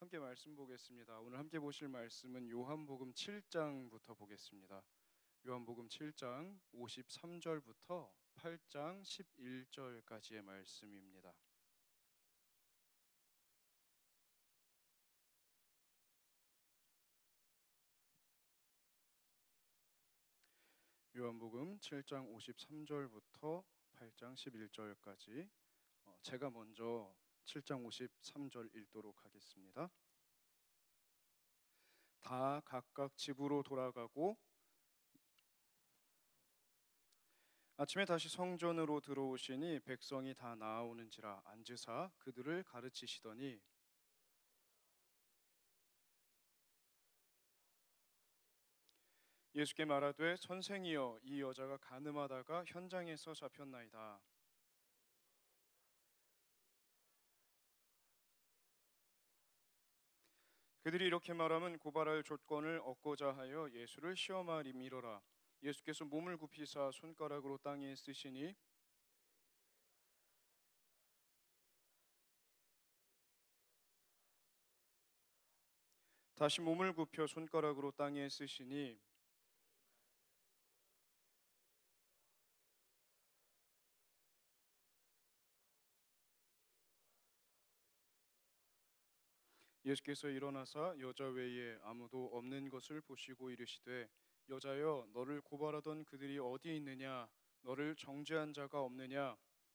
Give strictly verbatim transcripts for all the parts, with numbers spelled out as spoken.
함께 말씀 보겠습니다. 오늘 함께 보실 말씀은 요한복음 칠 장부터 보겠습니다. 요한복음 칠 장 오십삼 절부터 팔 장 십일 절까지의 말씀입니다. 요한복음 칠 장 오십삼 절부터 팔 장 십일 절까지 어, 제가 먼저 칠 장 오십삼 절 읽도록 하겠습니다. 다 각각 집으로 돌아가고 아침에 다시 성전으로 들어오시니 백성이 다 나아오는지라 앉으사 그들을 가르치시더니 예수께 말하되 선생이여 이 여자가 간음하다가 현장에서 잡혔나이다. 그들이 이렇게 말하면 고발할 조건을 얻고자 하여 예수를 시험하리미러라. 예수께서 몸을 굽히사 손가락으로 땅에 쓰시니 다시 몸을 굽혀 손가락으로 땅에 쓰시니 예수께서 일어나사 여자 외에 아무도 없는 것을 보시고 이르시되 여자여 너를 고발하던 그들이 어디 있느냐 너를 정죄한 자가 없느냐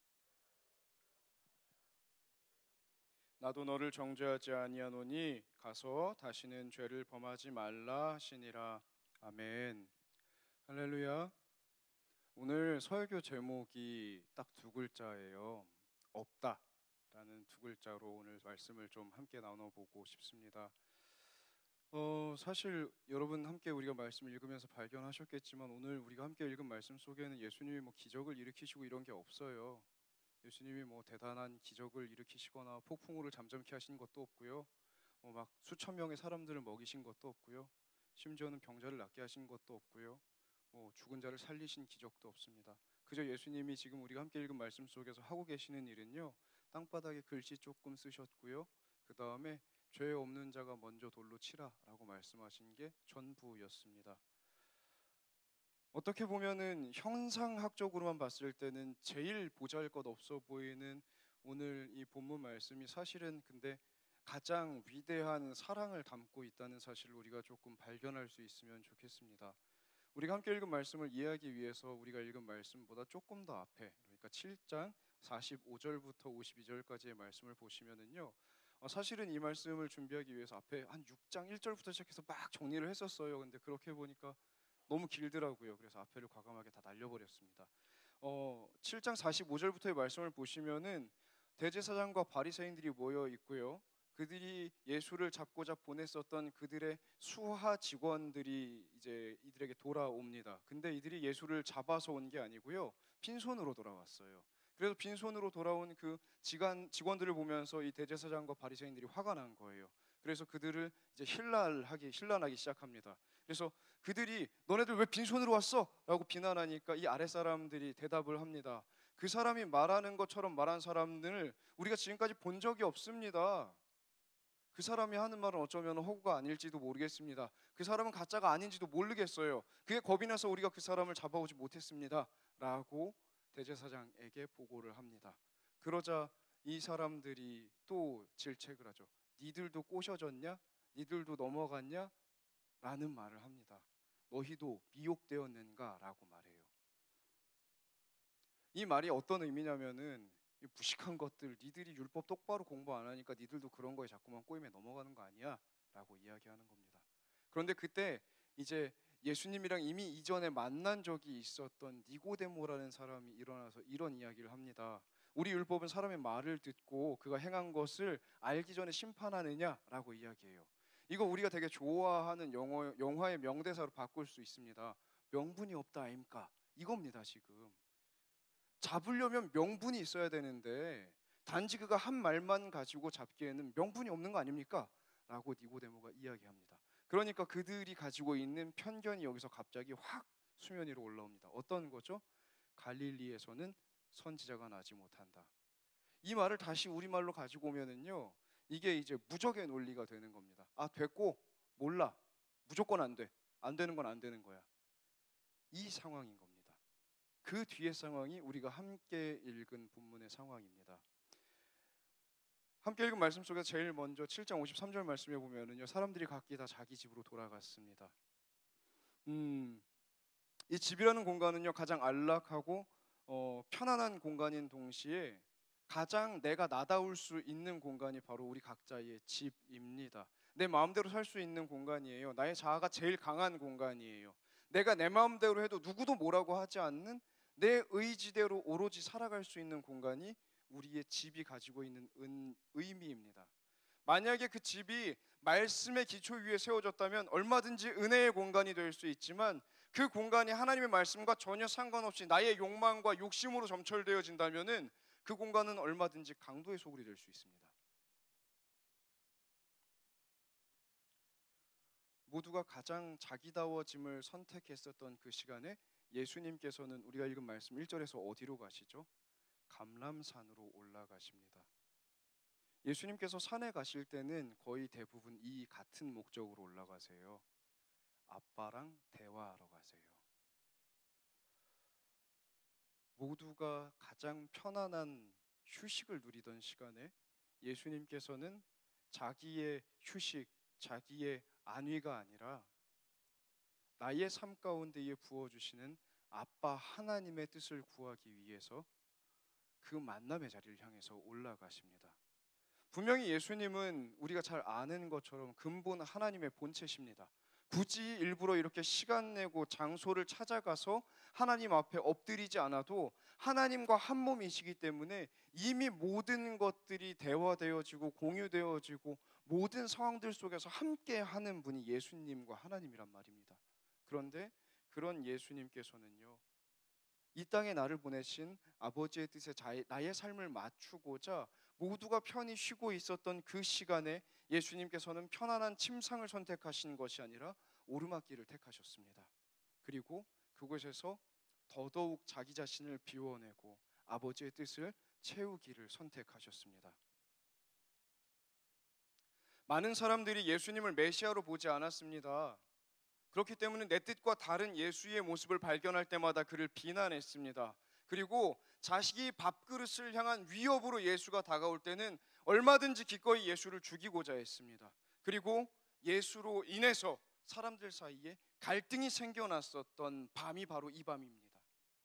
나도 너를 정죄하지 아니하노니 가서 다시는 죄를 범하지 말라 하시니라. 아멘. 할렐루야. 오늘 설교 제목이 딱 두 글자예요. 없다 라는 두 글자로 오늘 말씀을 좀 함께 나눠보고 싶습니다. 어, 사실 여러분 함께 우리가 말씀을 읽으면서 발견하셨겠지만 오늘 우리가 함께 읽은 말씀 속에는 예수님이 뭐 기적을 일으키시고 이런 게 없어요. 예수님이 뭐 대단한 기적을 일으키시거나 폭풍우를 잠잠케 하신 것도 없고요. 뭐 막 수천 명의 사람들을 먹이신 것도 없고요. 심지어는 병자를 낫게 하신 것도 없고요. 뭐 죽은 자를 살리신 기적도 없습니다. 그저 예수님이 지금 우리가 함께 읽은 말씀 속에서 하고 계시는 일은요. 땅바닥에 글씨 조금 쓰셨고요. 그 다음에 죄 없는 자가 먼저 돌로 치라라고 말씀하신 게 전부였습니다. 어떻게 보면은 형상학적으로만 봤을 때는 제일 보잘것없어 보이는 오늘 이 본문 말씀이 사실은 근데 가장 위대한 사랑을 담고 있다는 사실을 우리가 조금 발견할 수 있으면 좋겠습니다. 우리가 함께 읽은 말씀을 이해하기 위해서 우리가 읽은 말씀보다 조금 더 앞에 그러니까 칠 장 사십오 절부터 오십이 절까지의 말씀을 보시면은요. 어, 사실은 이 말씀을 준비하기 위해서 앞에 한 육 장 일 절부터 시작해서 막 정리를 했었어요. 근데 그렇게 보니까 너무 길더라고요. 그래서 앞에를 과감하게 다 날려버렸습니다. 어, 칠 장 사십오 절부터의 말씀을 보시면은 대제사장과 바리새인들이 모여 있고요. 그들이 예수를 잡고자 보냈었던 그들의 수하 직원들이 이제 이들에게 돌아옵니다. 근데 이들이 예수를 잡아서 온 게 아니고요. 빈손으로 돌아왔어요. 그래서 빈손으로 돌아온 그 직원, 직원들을 보면서 이 대제사장과 바리새인들이 화가 난 거예요. 그래서 그들을 이제 힐랄하기 힐난하기 시작합니다. 그래서 그들이 너네들 왜 빈손으로 왔어? 라고 비난하니까 이 아랫사람들이 대답을 합니다. 그 사람이 말하는 것처럼 말한 사람들을 우리가 지금까지 본 적이 없습니다. 그 사람이 하는 말은 어쩌면 허구가 아닐지도 모르겠습니다. 그 사람은 가짜가 아닌지도 모르겠어요. 그게 겁이 나서 우리가 그 사람을 잡아오지 못했습니다. 라고 대제사장에게 보고를 합니다. 그러자 이 사람들이 또 질책을 하죠. 니들도 꼬셔졌냐? 니들도 넘어갔냐? 라는 말을 합니다. 너희도 미혹되었는가? 라고 말해요. 이 말이 어떤 의미냐면은 이 무식한 것들, 니들이 율법 똑바로 공부 안 하니까 니들도 그런 거에 자꾸만 꼬임에 넘어가는 거 아니야? 라고 이야기하는 겁니다. 그런데 그때 이제 예수님이랑 이미 이전에 만난 적이 있었던 니고데모라는 사람이 일어나서 이런 이야기를 합니다. 우리 율법은 사람의 말을 듣고 그가 행한 것을 알기 전에 심판하느냐라고 이야기해요. 이거 우리가 되게 좋아하는 영어, 영화의 명대사로 바꿀 수 있습니다. 명분이 없다 아닙니까? 이겁니다 지금. 잡으려면 명분이 있어야 되는데 단지 그가 한 말만 가지고 잡기에는 명분이 없는 거 아닙니까? 라고 니고데모가 이야기합니다. 그러니까 그들이 가지고 있는 편견이 여기서 갑자기 확 수면 위로 올라옵니다. 어떤 거죠? 갈릴리에서는 선지자가 나지 못한다. 이 말을 다시 우리말로 가지고 오면은요, 이게 이제 무적의 논리가 되는 겁니다. 아, 됐고, 몰라, 무조건 안 돼, 안 되는 건 안 되는 거야. 이 상황인 겁니다. 그 뒤의 상황이 우리가 함께 읽은 본문의 상황입니다. 함께 읽은 말씀 속에서 제일 먼저 칠 장 오십삼 절 말씀에 보면은요, 사람들이 각기 다 자기 집으로 돌아갔습니다. 음, 이 집이라는 공간은요, 가장 안락하고 어, 편안한 공간인 동시에 가장 내가 나다울 수 있는 공간이 바로 우리 각자의 집입니다. 내 마음대로 살 수 있는 공간이에요. 나의 자아가 제일 강한 공간이에요. 내가 내 마음대로 해도 누구도 뭐라고 하지 않는 내 의지대로 오로지 살아갈 수 있는 공간이 우리의 집이 가지고 있는 은, 의미입니다. 만약에 그 집이 말씀의 기초 위에 세워졌다면 얼마든지 은혜의 공간이 될 수 있지만, 그 공간이 하나님의 말씀과 전혀 상관없이 나의 욕망과 욕심으로 점철되어진다면은 그 공간은 얼마든지 강도의 소굴이 될 수 있습니다. 모두가 가장 자기다워짐을 선택했었던 그 시간에 예수님께서는 우리가 읽은 말씀 일 절에서 어디로 가시죠? 감람산으로 올라가십니다. 예수님께서 산에 가실 때는 거의 대부분 이 같은 목적으로 올라가세요. 아빠랑 대화하러 가세요. 모두가 가장 편안한 휴식을 누리던 시간에 예수님께서는 자기의 휴식, 자기의 안위가 아니라 나의 삶 가운데에 부어주시는 아빠 하나님의 뜻을 구하기 위해서 그 만남의 자리를 향해서 올라가십니다. 분명히 예수님은 우리가 잘 아는 것처럼 근본 하나님의 본체십니다. 굳이 일부러 이렇게 시간 내고 장소를 찾아가서 하나님 앞에 엎드리지 않아도 하나님과 한 몸이시기 때문에 이미 모든 것들이 대화되어지고 공유되어지고 모든 상황들 속에서 함께 하는 분이 예수님과 하나님이란 말입니다. 그런데 그런 예수님께서는요, 이 땅에 나를 보내신 아버지의 뜻에 나의 삶을 맞추고자 모두가 편히 쉬고 있었던 그 시간에 예수님께서는 편안한 침상을 선택하신 것이 아니라 오르막길을 택하셨습니다. 그리고 그곳에서 더더욱 자기 자신을 비워내고 아버지의 뜻을 채우기를 선택하셨습니다. 많은 사람들이 예수님을 메시아로 보지 않았습니다. 그렇기 때문에 내 뜻과 다른 예수의 모습을 발견할 때마다 그를 비난했습니다. 그리고 자식이 밥그릇을 향한 위협으로 예수가 다가올 때는 얼마든지 기꺼이 예수를 죽이고자 했습니다. 그리고 예수로 인해서 사람들 사이에 갈등이 생겨났었던 밤이 바로 이 밤입니다.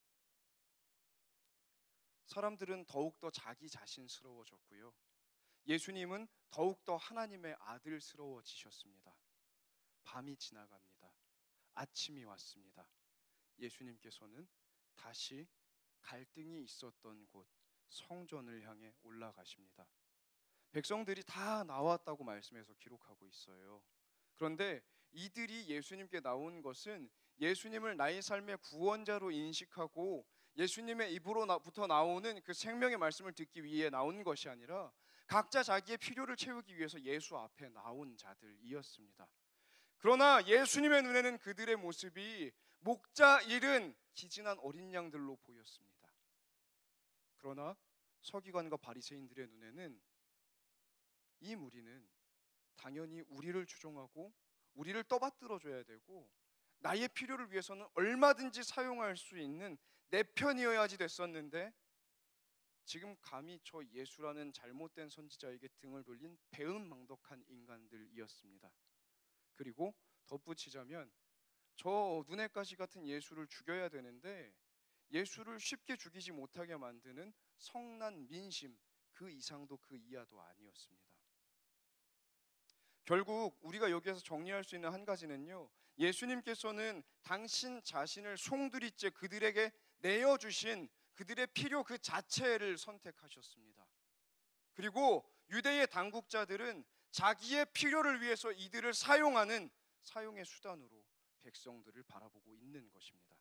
사람들은 더욱더 자기 자신스러워졌고요, 예수님은 더욱더 하나님의 아들스러워지셨습니다. 밤이 지나갑니다. 아침이 왔습니다. 예수님께서는 다시 갈등이 있었던 곳 성전을 향해 올라가십니다. 백성들이 다 나왔다고 말씀해서 기록하고 있어요. 그런데 이들이 예수님께 나온 것은 예수님을 나의 삶의 구원자로 인식하고 예수님의 입으로부터 나오는 그 생명의 말씀을 듣기 위해 나온 것이 아니라 각자 자기의 필요를 채우기 위해서 예수 앞에 나온 자들이었습니다. 그러나 예수님의 눈에는 그들의 모습이 목자 잃은 기진한 어린 양들로 보였습니다. 그러나 서기관과 바리새인들의 눈에는 이 무리는 당연히 우리를 추종하고 우리를 떠받들어줘야 되고 나의 필요를 위해서는 얼마든지 사용할 수 있는 내 편이어야지 됐었는데, 지금 감히 저 예수라는 잘못된 선지자에게 등을 돌린 배은망덕한 인간들이었습니다. 그리고 덧붙이자면 저 눈의 가시 같은 예수를 죽여야 되는데 예수를 쉽게 죽이지 못하게 만드는 성난 민심, 그 이상도 그 이하도 아니었습니다. 결국 우리가 여기에서 정리할 수 있는 한 가지는요, 예수님께서는 당신 자신을 송두리째 그들에게 내어주신 그들의 필요 그 자체를 선택하셨습니다. 그리고 유대의 당국자들은 자기의 필요를 위해서 이들을 사용하는 사용의 수단으로 백성들을 바라보고 있는 것입니다.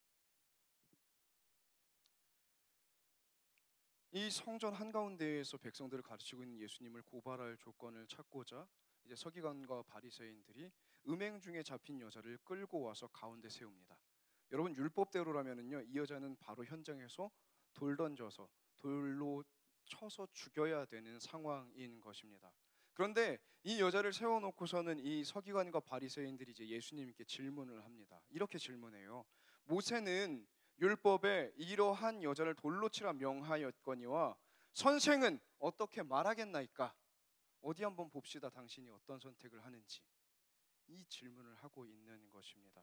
이 성전 한가운데에서 백성들을 가르치고 있는 예수님을 고발할 조건을 찾고자 이제 서기관과 바리새인들이 음행 중에 잡힌 여자를 끌고 와서 가운데 세웁니다. 여러분, 율법대로라면은요, 이 여자는 바로 현장에서 돌 던져서 돌로 쳐서 죽여야 되는 상황인 것입니다. 그런데 이 여자를 세워놓고서는 이 서기관과 바리새인들이 이제 예수님께 질문을 합니다. 이렇게 질문해요. 모세는 율법에 이러한 여자를 돌로 치라 명하였거니와 선생은 어떻게 말하겠나이까? 어디 한번 봅시다. 당신이 어떤 선택을 하는지. 이 질문을 하고 있는 것입니다.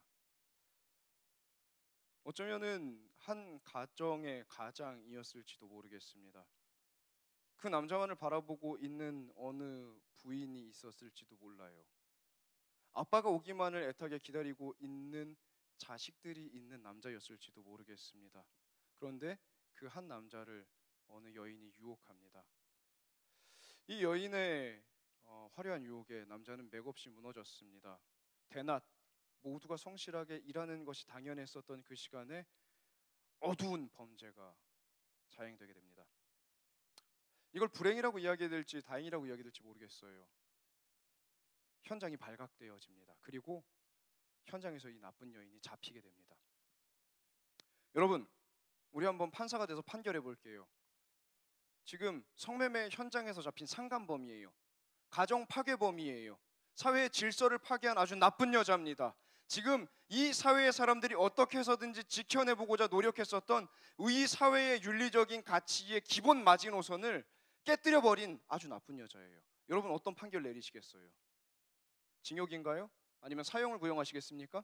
어쩌면은 한 가정의 가장이었을지도 모르겠습니다. 그 남자만을 바라보고 있는 어느 부인이 있었을지도 몰라요. 아빠가 오기만을 애타게 기다리고 있는 자식들이 있는 남자였을지도 모르겠습니다. 그런데 그 한 남자를 어느 여인이 유혹합니다. 이 여인의 어, 화려한 유혹에 남자는 맥없이 무너졌습니다. 대낮 모두가 성실하게 일하는 것이 당연했었던 그 시간에 어두운 범죄가 자행되게 됩니다. 이걸 불행이라고 이야기해야 될지 다행이라고 이야기해야 될지 모르겠어요. 현장이 발각되어집니다. 그리고 현장에서 이 나쁜 여인이 잡히게 됩니다. 여러분, 우리 한번 판사가 돼서 판결해 볼게요. 지금 성매매 현장에서 잡힌 상간범이에요. 가정 파괴범이에요. 사회의 질서를 파괴한 아주 나쁜 여자입니다. 지금 이 사회의 사람들이 어떻게 해서든지 지켜내보고자 노력했었던 이 사회의 윤리적인 가치의 기본 마지노선을 깨뜨려버린 아주 나쁜 여자예요. 여러분 어떤 판결 내리시겠어요? 징역인가요? 아니면 사형을 구형하시겠습니까?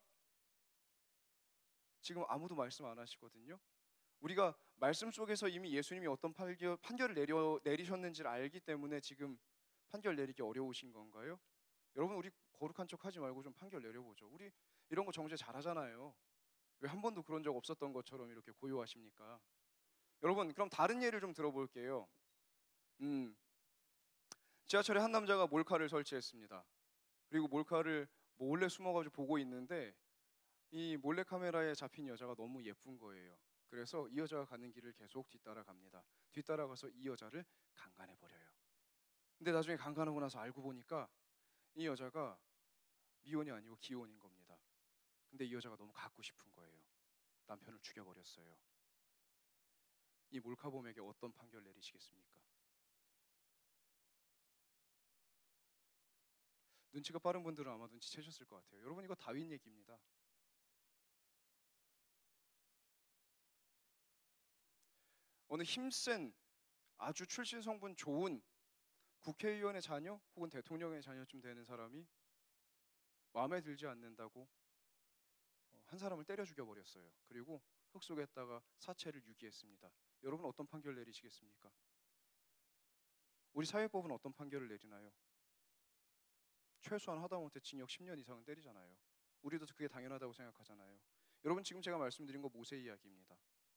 지금 아무도 말씀 안 하시거든요. 우리가 말씀 속에서 이미 예수님이 어떤 판결, 판결을 내려, 내리셨는지를 알기 때문에 지금 판결 내리기 어려우신 건가요? 여러분 우리 거룩한 척 하지 말고 좀 판결 내려보죠. 우리 이런 거 정죄 잘하잖아요. 왜 한 번도 그런 적 없었던 것처럼 이렇게 고요하십니까? 여러분 그럼 다른 예를 좀 들어볼게요. 음, 지하철에 한 남자가 몰카를 설치했습니다. 그리고 몰카를 몰래 숨어가지고 보고 있는데 이 몰래카메라에 잡힌 여자가 너무 예쁜 거예요. 그래서 이 여자가 가는 길을 계속 뒤따라갑니다. 뒤따라가서 이 여자를 강간해버려요. 근데 나중에 강간하고 나서 알고 보니까 이 여자가 미혼이 아니고 기혼인 겁니다. 근데 이 여자가 너무 갖고 싶은 거예요. 남편을 죽여버렸어요. 이 몰카범에게 어떤 판결 내리시겠습니까? 눈치가 빠른 분들은 아마 눈치채셨을 것 같아요. 여러분 이거 다윈 얘기입니다. 어느 힘센 아주 출신 성분 좋은 국회의원의 자녀 혹은 대통령의 자녀쯤 되는 사람이 마음에 들지 않는다고 한 사람을 때려 죽여버렸어요. 그리고 흙 속에다가 사체를 유기했습니다. 여러분 어떤 판결 내리시겠습니까? 우리 사회법은 어떤 판결을 내리나요? 최소한 하다못해 징역 십 년 이상은 때리잖아요. 우리도 그게 당연하다고 생각하잖아요. 여러분 지금 제가 말씀드린 거 모세 이야기입니다.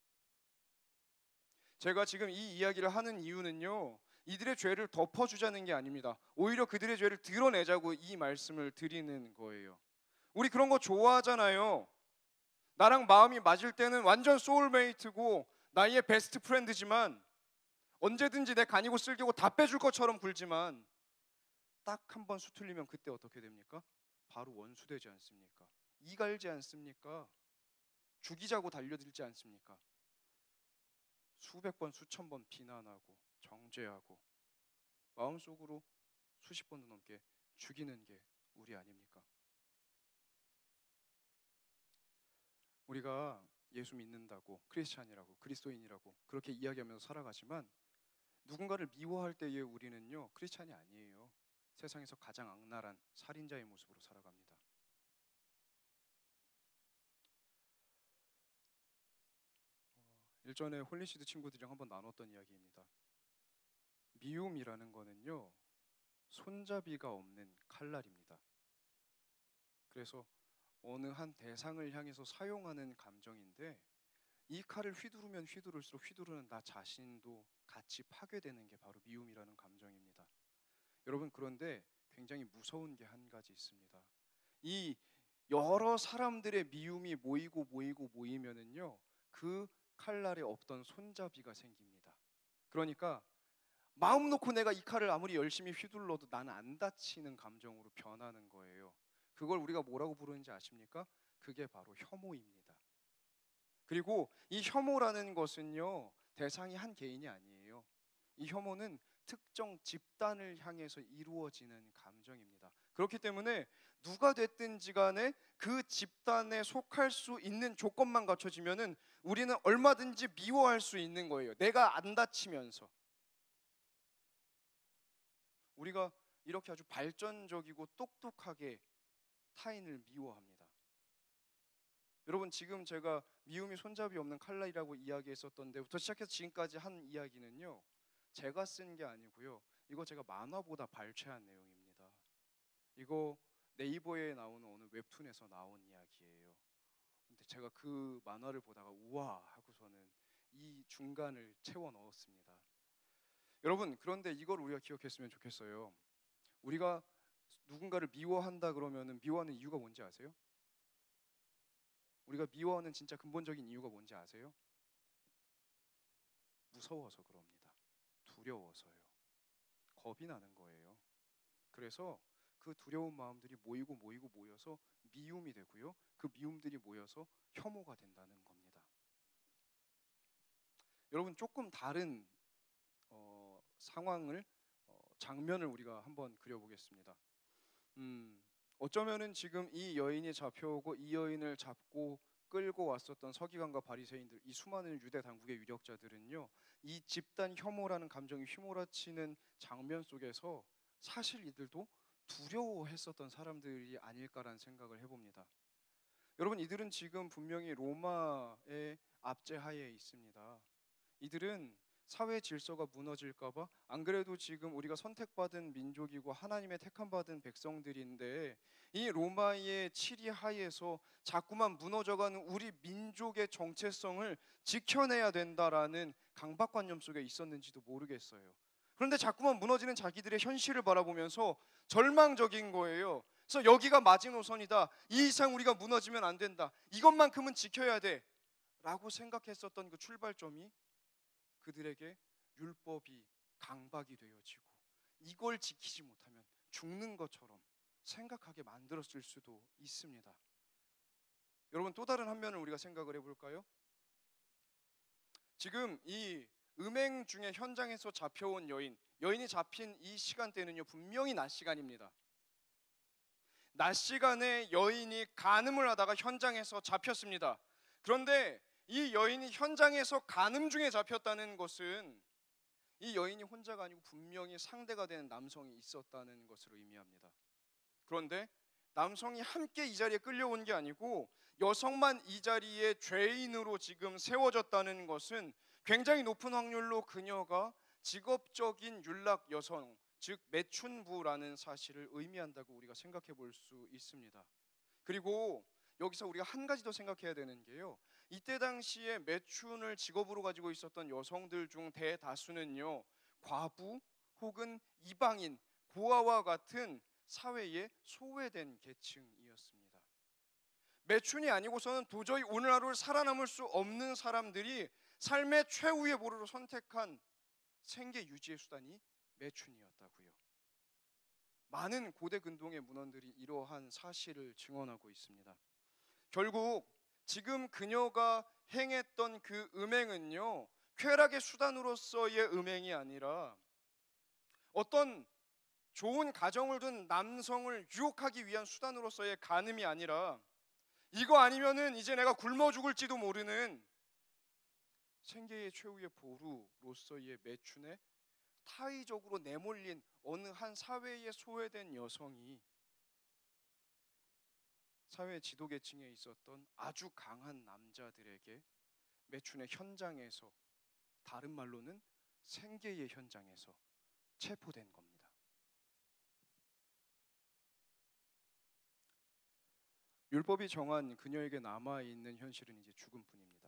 제가 지금 이 이야기를 하는 이유는요, 이들의 죄를 덮어주자는 게 아닙니다. 오히려 그들의 죄를 드러내자고 이 말씀을 드리는 거예요. 우리 그런 거 좋아하잖아요. 나랑 마음이 맞을 때는 완전 소울메이트고 나의 베스트 프렌드지만 언제든지 내 간이고 쓸개고 다 빼줄 것처럼 굴지만 딱 한 번 수틀리면 그때 어떻게 됩니까? 바로 원수되지 않습니까? 이갈지 않습니까? 죽이자고 달려들지 않습니까? 수백 번 수천 번 비난하고 정죄하고 마음속으로 수십 번도 넘게 죽이는 게 우리 아닙니까? 우리가 예수 믿는다고 크리스찬이라고 그리스도인이라고 그렇게 이야기하면서 살아가지만 누군가를 미워할 때의 우리는요 크리스찬이 아니에요. 세상에서 가장 악랄한 살인자의 모습으로 살아갑니다. 일전에 홀리시드 친구들이랑 한번 나눴던 이야기입니다. 미움이라는 거는요 손잡이가 없는 칼날입니다. 그래서 어느 한 대상을 향해서 사용하는 감정인데 이 칼을 휘두르면 휘두를수록 휘두르는 나 자신도 같이 파괴되는 게 바로 미움이라는 감정입니다. 여러분 그런데 굉장히 무서운 게 한 가지 있습니다. 이 여러 사람들의 미움이 모이고 모이고 모이면은요 그 칼날에 없던 손잡이가 생깁니다. 그러니까 마음 놓고 내가 이 칼을 아무리 열심히 휘둘러도 나는 안 다치는 감정으로 변하는 거예요. 그걸 우리가 뭐라고 부르는지 아십니까? 그게 바로 혐오입니다. 그리고 이 혐오라는 것은요 대상이 한 개인이 아니에요. 이 혐오는 특정 집단을 향해서 이루어지는 감정입니다. 그렇기 때문에 누가 됐든지 간에 그 집단에 속할 수 있는 조건만 갖춰지면은 우리는 얼마든지 미워할 수 있는 거예요. 내가 안 다치면서. 우리가 이렇게 아주 발전적이고 똑똑하게 타인을 미워합니다. 여러분, 지금 제가 미움이 손잡이 없는 칼날이라고 이야기했었던 데부터 시작해서 지금까지 한 이야기는요, 제가 쓴 게 아니고요, 이거 제가 만화보다 발췌한 내용입니다. 이거 네이버에 나오는 어느 웹툰에서 나온 이야기예요. 근데 제가 그 만화를 보다가 우와 하고서는 이 중간을 채워 넣었습니다. 여러분, 그런데 이걸 우리가 기억했으면 좋겠어요. 우리가 누군가를 미워한다 그러면은 미워하는 이유가 뭔지 아세요? 우리가 미워하는 진짜 근본적인 이유가 뭔지 아세요? 무서워서 그럽니다. 두려워서요. 겁이 나는 거예요. 그래서 그 두려운 마음들이 모이고 모이고 모여서 미움이 되고요. 그 미움들이 모여서 혐오가 된다는 겁니다. 여러분, 조금 다른 어, 상황을 어, 장면을 우리가 한번 그려보겠습니다. 음, 어쩌면은 지금 이 여인이 잡혀오고 이 여인을 잡고 끌고 왔었던 서기관과 바리새인들, 이 수많은 유대 당국의 유력자들은요, 이 집단 혐오라는 감정이 휘몰아치는 장면 속에서 사실 이들도 두려워했었던 사람들이 아닐까라는 생각을 해봅니다. 여러분, 이들은 지금 분명히 로마의 압제하에 있습니다. 이들은 사회 질서가 무너질까봐, 안 그래도 지금 우리가 선택받은 민족이고 하나님의 택함받은 백성들인데 이 로마의 치리 하에서 자꾸만 무너져가는 우리 민족의 정체성을 지켜내야 된다라는 강박관념 속에 있었는지도 모르겠어요. 그런데 자꾸만 무너지는 자기들의 현실을 바라보면서 절망적인 거예요. 그래서 여기가 마지노선이다. 이 이상 우리가 무너지면 안 된다. 이것만큼은 지켜야 돼 라고 생각했었던 그 출발점이 그들에게 율법이 강박이 되어지고 이걸 지키지 못하면 죽는 것처럼 생각하게 만들었을 수도 있습니다. 여러분, 또 다른 한 면을 우리가 생각을 해볼까요? 지금 이 음행 중에 현장에서 잡혀온 여인, 여인이 잡힌 이 시간대는요, 분명히 낮 시간입니다. 낮 시간에 여인이 간음을 하다가 현장에서 잡혔습니다. 그런데 이 여인이 현장에서 간음 중에 잡혔다는 것은 이 여인이 혼자가 아니고 분명히 상대가 되는 남성이 있었다는 것을 의미합니다. 그런데 남성이 함께 이 자리에 끌려온 게 아니고 여성만 이 자리에 죄인으로 지금 세워졌다는 것은 굉장히 높은 확률로 그녀가 직업적인 윤락 여성, 즉 매춘부라는 사실을 의미한다고 우리가 생각해 볼 수 있습니다. 그리고 여기서 우리가 한 가지 더 생각해야 되는 게요, 이때 당시에 매춘을 직업으로 가지고 있었던 여성들 중 대다수는요, 과부 혹은 이방인, 고아와 같은 사회에 소외된 계층이었습니다. 매춘이 아니고서는 도저히 오늘 하루를 살아남을 수 없는 사람들이 삶의 최후의 보루로 선택한 생계 유지의 수단이 매춘이었다고요. 많은 고대 근동의 문헌들이 이러한 사실을 증언하고 있습니다. 결국 지금 그녀가 행했던 그 음행은요, 쾌락의 수단으로서의 음행이 아니라 어떤 좋은 가정을 둔 남성을 유혹하기 위한 수단으로서의 간음이 아니라 이거 아니면은 이제 내가 굶어 죽을지도 모르는 생계의 최후의 보루로서의 매춘에 타의적으로 내몰린 어느 한 사회에 소외된 여성이 사회 지도계층에 있었던 아주 강한 남자들에게 매춘의 현장에서, 다른 말로는 생계의 현장에서 체포된 겁니다. 율법이 정한 그녀에게 남아있는 현실은 이제 죽음뿐입니다.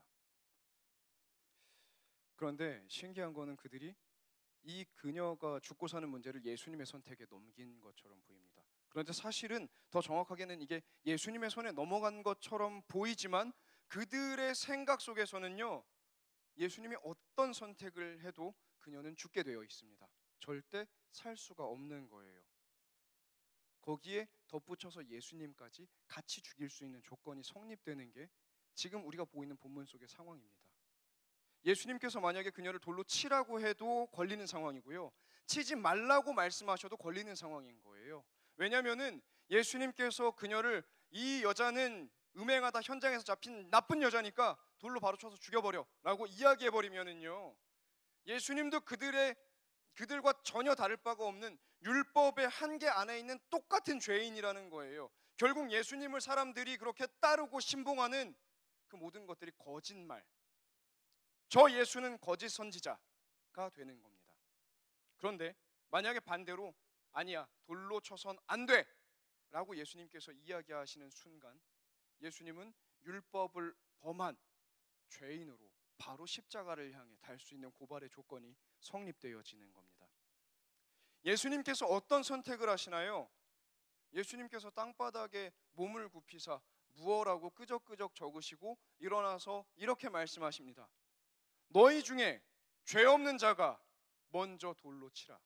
그런데 신기한 거는 그들이 이 그녀가 죽고 사는 문제를 예수님의 선택에 넘긴 것처럼 보입니다. 그런데 사실은 더 정확하게는 이게 예수님의 손에 넘어간 것처럼 보이지만 그들의 생각 속에서는요, 예수님이 어떤 선택을 해도 그녀는 죽게 되어 있습니다. 절대 살 수가 없는 거예요. 거기에 덧붙여서 예수님까지 같이 죽일 수 있는 조건이 성립되는 게 지금 우리가 보고 있는 본문 속의 상황입니다. 예수님께서 만약에 그녀를 돌로 치라고 해도 걸리는 상황이고요, 치지 말라고 말씀하셔도 걸리는 상황인 거예요. 왜냐하면은 예수님께서 그녀를, 이 여자는 음행하다 현장에서 잡힌 나쁜 여자니까 돌로 바로 쳐서 죽여버려 라고 이야기해버리면은요, 예수님도 그들의 그들과 전혀 다를 바가 없는 율법의 한계 안에 있는 똑같은 죄인이라는 거예요. 결국 예수님을 사람들이 그렇게 따르고 신봉하는 그 모든 것들이 거짓말, 저 예수는 거짓 선지자가 되는 겁니다. 그런데 만약에 반대로 아니야, 돌로 쳐선 안 돼 라고 예수님께서 이야기하시는 순간, 예수님은 율법을 범한 죄인으로 바로 십자가를 향해 달 수 있는 고발의 조건이 성립되어지는 겁니다. 예수님께서 어떤 선택을 하시나요? 예수님께서 땅바닥에 몸을 굽히사 무어라고 끄적끄적 적으시고 일어나서 이렇게 말씀하십니다. 너희 중에 죄 없는 자가 먼저 돌로 치라.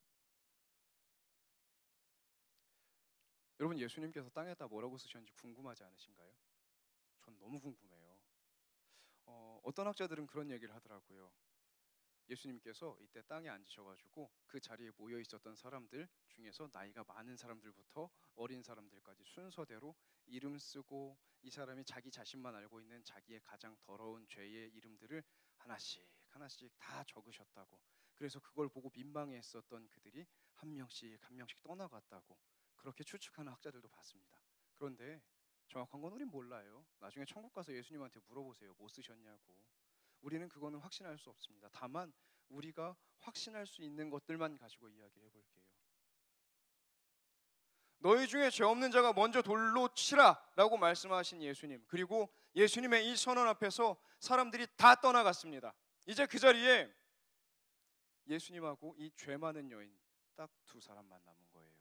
여러분, 예수님께서 땅에다 뭐라고 쓰셨는지 궁금하지 않으신가요? 전 너무 궁금해요. 어, 어떤 학자들은 그런 얘기를 하더라고요. 예수님께서 이때 땅에 앉으셔가지고 그 자리에 모여 있었던 사람들 중에서 나이가 많은 사람들부터 어린 사람들까지 순서대로 이름 쓰고, 이 사람이 자기 자신만 알고 있는 자기의 가장 더러운 죄의 이름들을 하나씩 하나씩 다 적으셨다고. 그래서 그걸 보고 민망해했었던 그들이 한 명씩 한 명씩 떠나갔다고 그렇게 추측하는 학자들도 봤습니다. 그런데 정확한 건 우린 몰라요. 나중에 천국 가서 예수님한테 물어보세요. 뭐 쓰셨냐고. 우리는 그거는 확신할 수 없습니다. 다만 우리가 확신할 수 있는 것들만 가지고 이야기를 해볼게요. 너희 중에 죄 없는 자가 먼저 돌로 치라 라고 말씀하신 예수님, 그리고 예수님의 이 선언 앞에서 사람들이 다 떠나갔습니다. 이제 그 자리에 예수님하고 이 죄 많은 여인 딱 두 사람만 남은 거예요.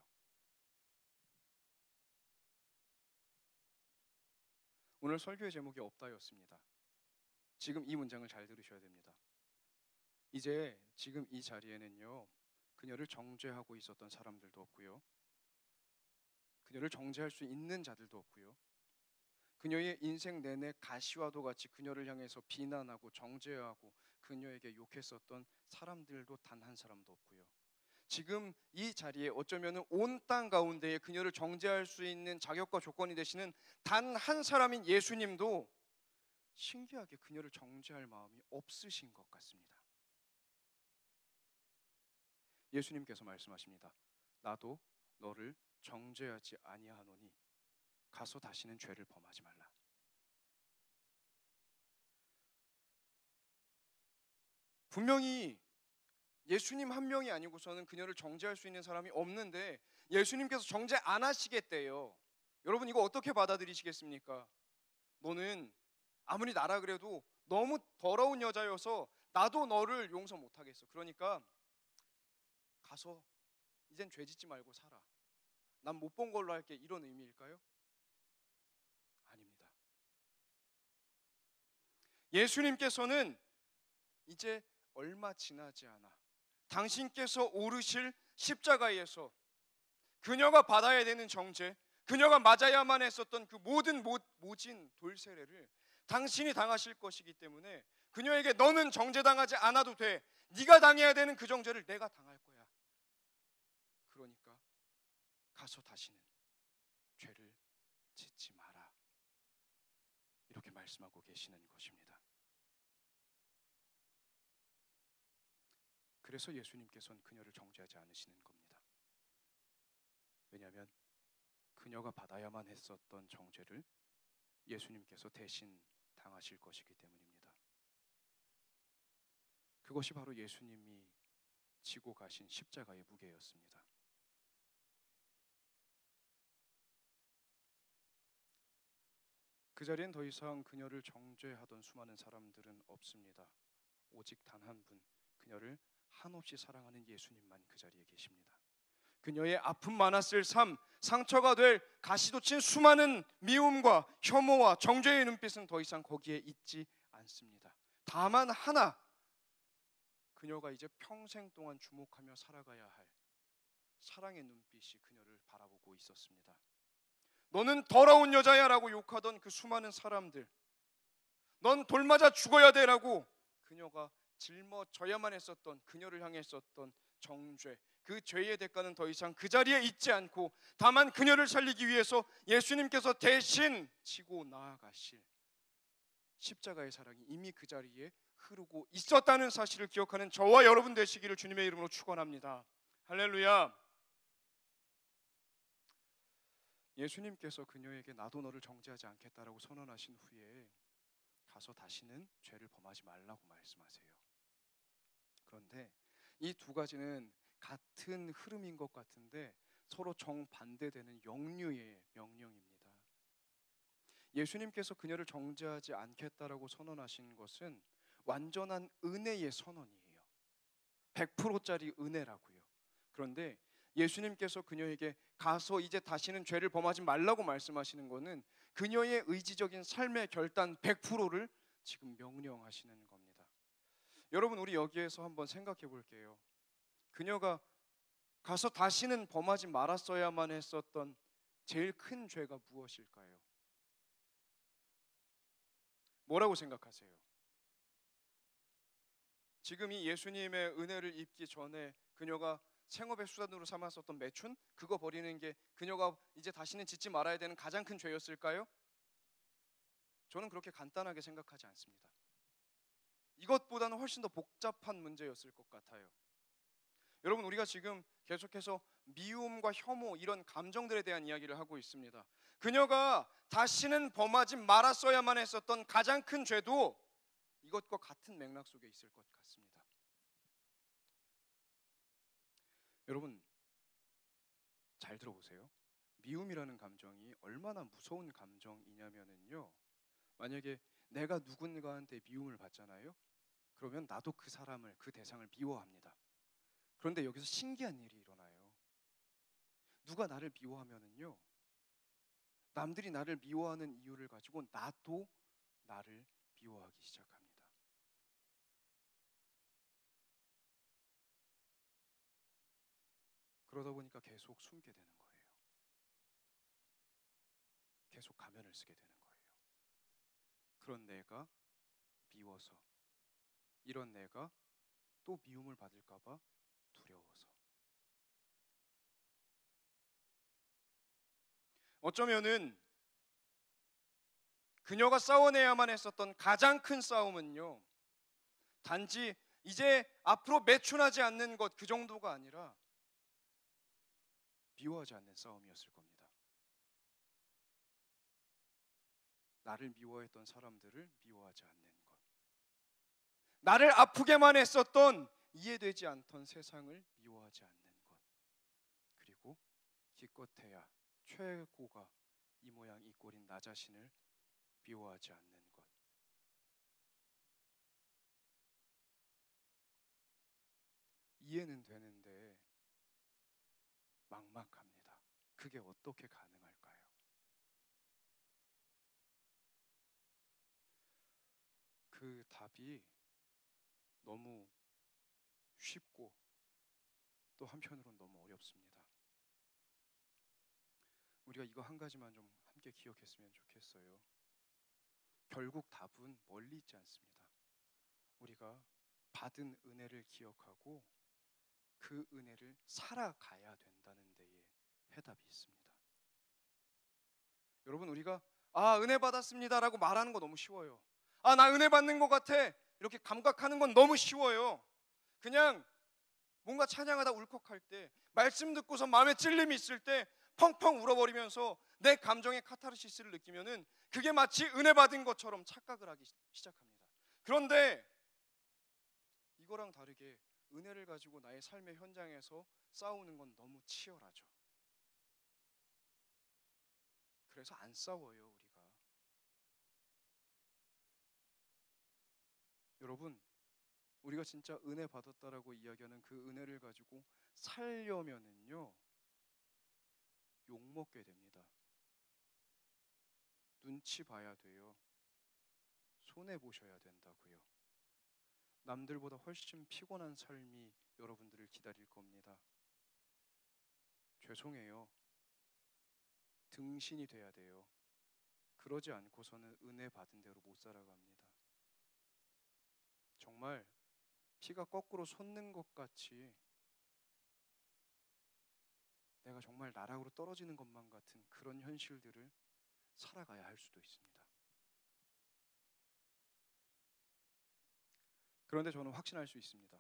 오늘 설교의 제목이 없다였습니다. 지금 이 문장을 잘 들으셔야 됩니다. 이제 지금 이 자리에는요, 그녀를 정죄하고 있었던 사람들도 없고요, 그녀를 정죄할 수 있는 자들도 없고요, 그녀의 인생 내내 가시와도 같이 그녀를 향해서 비난하고 정죄하고 그녀에게 욕했었던 사람들도 단 한 사람도 없고요, 지금 이 자리에 어쩌면 온 땅 가운데에 그녀를 정죄할 수 있는 자격과 조건이 되시는 단 한 사람인 예수님도 신기하게 그녀를 정죄할 마음이 없으신 것 같습니다. 예수님께서 말씀하십니다. 나도 너를 정죄하지 아니하노니 가서 다시는 죄를 범하지 말라. 분명히 예수님 한 명이 아니고서는 그녀를 정죄할 수 있는 사람이 없는데 예수님께서 정죄 안 하시겠대요. 여러분, 이거 어떻게 받아들이시겠습니까? 너는 아무리 나라 그래도 너무 더러운 여자여서 나도 너를 용서 못하겠어. 그러니까 가서 이젠 죄 짓지 말고 살아. 난 못 본 걸로 할게. 이런 의미일까요? 아닙니다. 예수님께서는 이제 얼마 지나지 않아 당신께서 오르실 십자가에서 그녀가 받아야 되는 정죄, 그녀가 맞아야만 했었던 그 모든 모, 모진 돌세례를 당신이 당하실 것이기 때문에 그녀에게 너는 정죄당하지 않아도 돼. 네가 당해야 되는 그 정죄를 내가 당할 거야. 그러니까 가서 다시는 죄를 짓지 마라. 이렇게 말씀하고 계시는 것입니다. 그래서 예수님께서는 그녀를 정죄하지 않으시는 겁니다. 왜냐하면 그녀가 받아야만 했었던 정죄를 예수님께서 대신 당하실 것이기 때문입니다. 그것이 바로 예수님이 지고 가신 십자가의 무게였습니다. 그 자리엔 더 이상 그녀를 정죄하던 수많은 사람들은 없습니다. 오직 단 한 분, 그녀를 한없이 사랑하는 예수님만 그 자리에 계십니다. 그녀의 아픔 많았을 삶, 상처가 될 가시도 친 수많은 미움과 혐오와 정죄의 눈빛은 더 이상 거기에 있지 않습니다. 다만 하나, 그녀가 이제 평생 동안 주목하며 살아가야 할 사랑의 눈빛이 그녀를 바라보고 있었습니다. 너는 더러운 여자야 라고 욕하던 그 수많은 사람들, 넌 돌 맞아 죽어야 돼 라고 그녀가 짊어져야만 했었던, 그녀를 향해 했었던 정죄, 그 죄의 대가는 더 이상 그 자리에 있지 않고 다만 그녀를 살리기 위해서 예수님께서 대신 지고 나아가실 십자가의 사랑이 이미 그 자리에 흐르고 있었다는 사실을 기억하는 저와 여러분 되시기를 주님의 이름으로 축원합니다. 할렐루야. 예수님께서 그녀에게 나도 너를 정죄하지 않겠다라고 선언하신 후에 가서 다시는 죄를 범하지 말라고 말씀하세요. 그런데 이 두 가지는 같은 흐름인 것 같은데 서로 정반대되는 역류의 명령입니다. 예수님께서 그녀를 정죄하지 않겠다라고 선언하신 것은 완전한 은혜의 선언이에요. 백 퍼센트짜리 은혜라고요. 그런데 예수님께서 그녀에게 가서 이제 다시는 죄를 범하지 말라고 말씀하시는 것은 그녀의 의지적인 삶의 결단 백 퍼센트를 지금 명령하시는 겁니다. 여러분, 우리 여기에서 한번 생각해 볼게요. 그녀가 가서 다시는 범하지 말았어야만 했었던 제일 큰 죄가 무엇일까요? 뭐라고 생각하세요? 지금 이 예수님의 은혜를 입기 전에 그녀가 생업의 수단으로 삼았었던 매춘, 그거 버리는 게 그녀가 이제 다시는 짓지 말아야 되는 가장 큰 죄였을까요? 저는 그렇게 간단하게 생각하지 않습니다. 이것보다는 훨씬 더 복잡한 문제였을 것 같아요. 여러분, 우리가 지금 계속해서 미움과 혐오, 이런 감정들에 대한 이야기를 하고 있습니다. 그녀가 다시는 범하지 말았어야만 했었던 가장 큰 죄도 이것과 같은 맥락 속에 있을 것 같습니다. 여러분, 잘 들어보세요. 미움이라는 감정이 얼마나 무서운 감정이냐면요, 만약에 내가 누군가한테 미움을 받잖아요. 그러면 나도 그 사람을, 그 대상을 미워합니다. 그런데 여기서 신기한 일이 일어나요. 누가 나를 미워하면은요, 남들이 나를 미워하는 이유를 가지고 나도 나를 미워하기 시작합니다. 그러다 보니까 계속 숨게 되는 거예요. 계속 가면을 쓰게 되는 거예요. 그런 내가 미워서, 이런 내가 또 미움을 받을까 봐 두려워서. 어쩌면은 그녀가 싸워내야만 했었던 가장 큰 싸움은요, 단지 이제 앞으로 매춘하지 않는 것, 그 정도가 아니라 미워하지 않는 싸움이었을 겁니다. 나를 미워했던 사람들을 미워하지 않는 것, 나를 아프게만 했었던, 이해되지 않던 세상을 미워하지 않는 것, 그리고 기껏해야 최고가 이 모양 이 꼴인 나 자신을 미워하지 않는 것. 이해는 되는데 막막합니다. 그게 어떻게 가능할까요? 그 답이 너무 쉽고 또 한편으로는 너무 어렵습니다. 우리가 이거 한 가지만 좀 함께 기억했으면 좋겠어요. 결국 답은 멀리 있지 않습니다. 우리가 받은 은혜를 기억하고 그 은혜를 살아가야 된다는 데에 해답이 있습니다. 여러분, 우리가 아, 은혜 받았습니다라고 말하는 거 너무 쉬워요. 아, 나 은혜 받는 것 같아, 이렇게 감각하는 건 너무 쉬워요. 그냥 뭔가 찬양하다 울컥할 때, 말씀 듣고서 마음에 찔림이 있을 때 펑펑 울어버리면서 내 감정의 카타르시스를 느끼면은 그게 마치 은혜 받은 것처럼 착각을 하기 시작합니다. 그런데 이거랑 다르게 은혜를 가지고 나의 삶의 현장에서 싸우는 건 너무 치열하죠. 그래서 안 싸워요, 우리가. 여러분, 우리가 진짜 은혜 받았다라고 이야기하는 그 은혜를 가지고 살려면은요, 욕먹게 됩니다. 눈치 봐야 돼요. 손해보셔야 된다고요. 남들보다 훨씬 피곤한 삶이 여러분들을 기다릴 겁니다. 죄송해요. 등신이 돼야 돼요. 그러지 않고서는 은혜 받은 대로 못 살아갑니다. 정말 피가 거꾸로 솟는 것 같이 내가 정말 나락으로 떨어지는 것만 같은 그런 현실들을 살아가야 할 수도 있습니다. 그런데 저는 확신할 수 있습니다.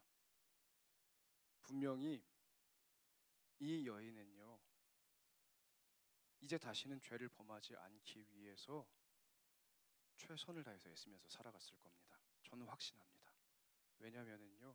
분명히 이 여인은요, 이제 다시는 죄를 범하지 않기 위해서 최선을 다해서 애쓰면서 살아갔을 겁니다. 저는 확신합니다. 왜냐면은요,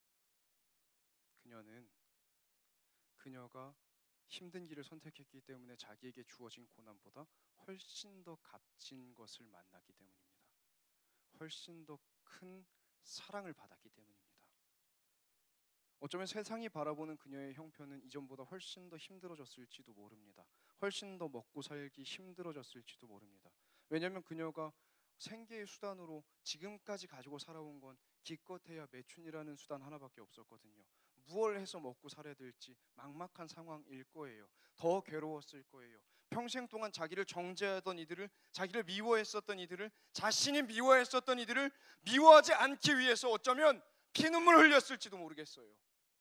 그녀는 그녀가 힘든 길을 선택했기 때문에 자기에게 주어진 고난보다 훨씬 더 값진 것을 만났기 때문입니다. 훨씬 더 큰 사랑을 받았기 때문입니다. 어쩌면 세상이 바라보는 그녀의 형편은 이전보다 훨씬 더 힘들어졌을지도 모릅니다. 훨씬 더 먹고 살기 힘들어졌을지도 모릅니다. 왜냐하면 그녀가 생계의 수단으로 지금까지 가지고 살아온 건 기껏해야 매춘이라는 수단 하나밖에 없었거든요. 무얼 해서 먹고 살아야 될지 막막한 상황일 거예요. 더 괴로웠을 거예요. 평생 동안 자기를 정죄하던 이들을, 자기를 미워했었던 이들을, 자신이 미워했었던 이들을 미워하지 않기 위해서 어쩌면 피눈물 흘렸을지도 모르겠어요.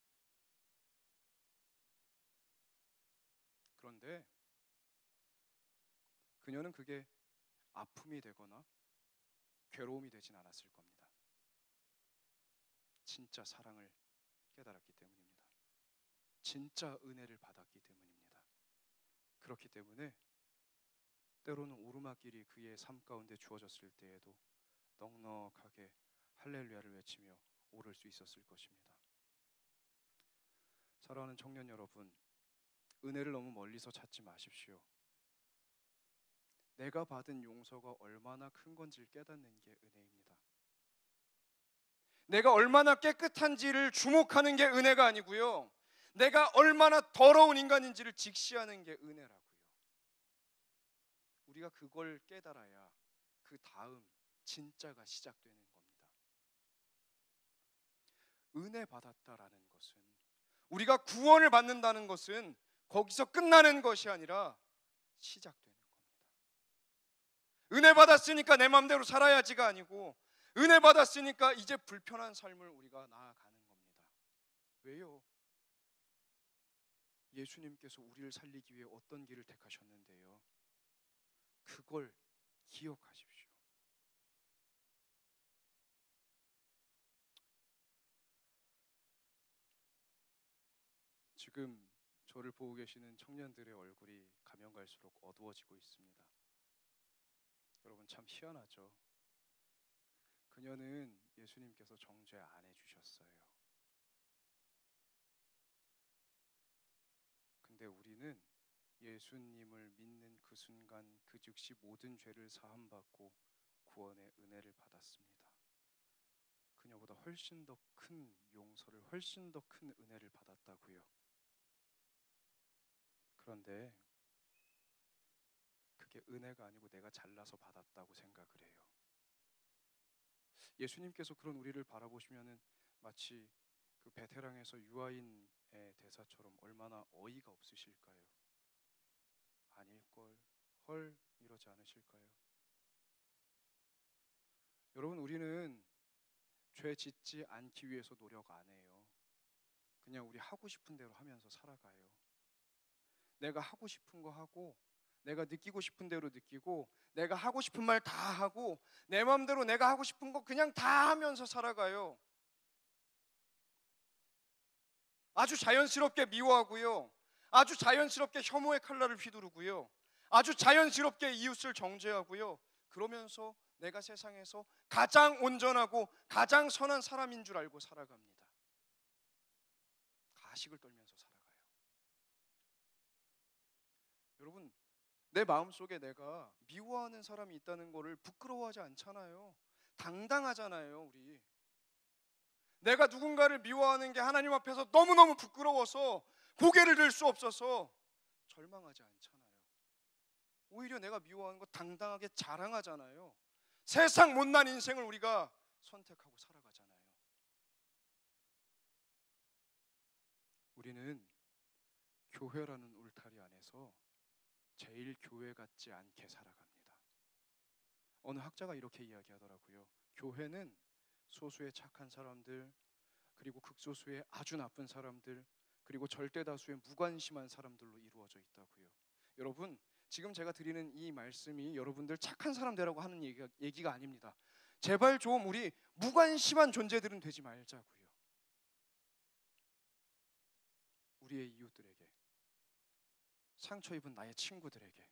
그런데 그녀는 그게 아픔이 되거나 괴로움이 되진 않았을 겁니다. 진짜 사랑을 깨달았기 때문입니다. 진짜 은혜를 받았기 때문입니다. 그렇기 때문에 때로는 오르막길이 그의 삶 가운데 주어졌을 때에도 넉넉하게 할렐루야를 외치며 오를 수 있었을 것입니다. 사랑하는 청년 여러분, 은혜를 너무 멀리서 찾지 마십시오. 내가 받은 용서가 얼마나 큰 건지를 깨닫는 게 은혜입니다. 내가 얼마나 깨끗한지를 주목하는 게 은혜가 아니고요, 내가 얼마나 더러운 인간인지를 직시하는 게 은혜라고요. 우리가 그걸 깨달아야 그 다음 진짜가 시작되는 겁니다. 은혜 받았다라는 것은, 우리가 구원을 받는다는 것은 거기서 끝나는 것이 아니라 시작되는 겁니다. 은혜 받았으니까 내 마음대로 살아야지가 아니고, 은혜 받았으니까 이제 불편한 삶을 우리가 나아가는 겁니다. 왜요? 예수님께서 우리를 살리기 위해 어떤 길을 택하셨는데요, 그걸 기억하십시오. 지금 저를 보고 계시는 청년들의 얼굴이 가면 갈수록 어두워지고 있습니다. 여러분, 참 희한하죠? 그녀는 예수님께서 정죄 안 해주셨어요. 근데 우리는 예수님을 믿는 그 순간 그 즉시 모든 죄를 사함받고 구원의 은혜를 받았습니다. 그녀보다 훨씬 더 큰 용서를, 훨씬 더 큰 은혜를 받았다고요. 그런데 그게 은혜가 아니고 내가 잘나서 받았다고 생각을 해요. 예수님께서 그런 우리를 바라보시면은 마치 그 베테랑에서 유아인의 대사처럼 얼마나 어이가 없으실까요? 아닐걸, 헐, 이러지 않으실까요? 여러분, 우리는 죄 짓지 않기 위해서 노력 안 해요. 그냥 우리 하고 싶은 대로 하면서 살아가요. 내가 하고 싶은 거 하고, 내가 느끼고 싶은 대로 느끼고, 내가 하고 싶은 말 다 하고, 내 마음대로 내가 하고 싶은 거 그냥 다 하면서 살아가요. 아주 자연스럽게 미워하고요, 아주 자연스럽게 혐오의 칼날을 휘두르고요, 아주 자연스럽게 이웃을 정죄하고요. 그러면서 내가 세상에서 가장 온전하고 가장 선한 사람인 줄 알고 살아갑니다. 가식을 떨면서 살아가요. 여러분, 내 마음속에 내가 미워하는 사람이 있다는 것을 부끄러워하지 않잖아요. 당당하잖아요. 우리 내가 누군가를 미워하는 게 하나님 앞에서 너무너무 부끄러워서 고개를 들 수 없어서 절망하지 않잖아요. 오히려 내가 미워하는 거 당당하게 자랑하잖아요. 세상 못난 인생을 우리가 선택하고 살아가잖아요. 우리는 교회라는 울타리 안에서 제일 교회 같지 않게 살아갑니다. 어느 학자가 이렇게 이야기하더라고요. 교회는 소수의 착한 사람들, 그리고 극소수의 아주 나쁜 사람들, 그리고 절대 다수의 무관심한 사람들로 이루어져 있다고요. 여러분, 지금 제가 드리는 이 말씀이 여러분들 착한 사람 되라고 하는 얘기가, 얘기가 아닙니다. 제발 좀 우리 무관심한 존재들은 되지 말자고요. 우리의 이웃들에게, 상처 입은 나의 친구들에게,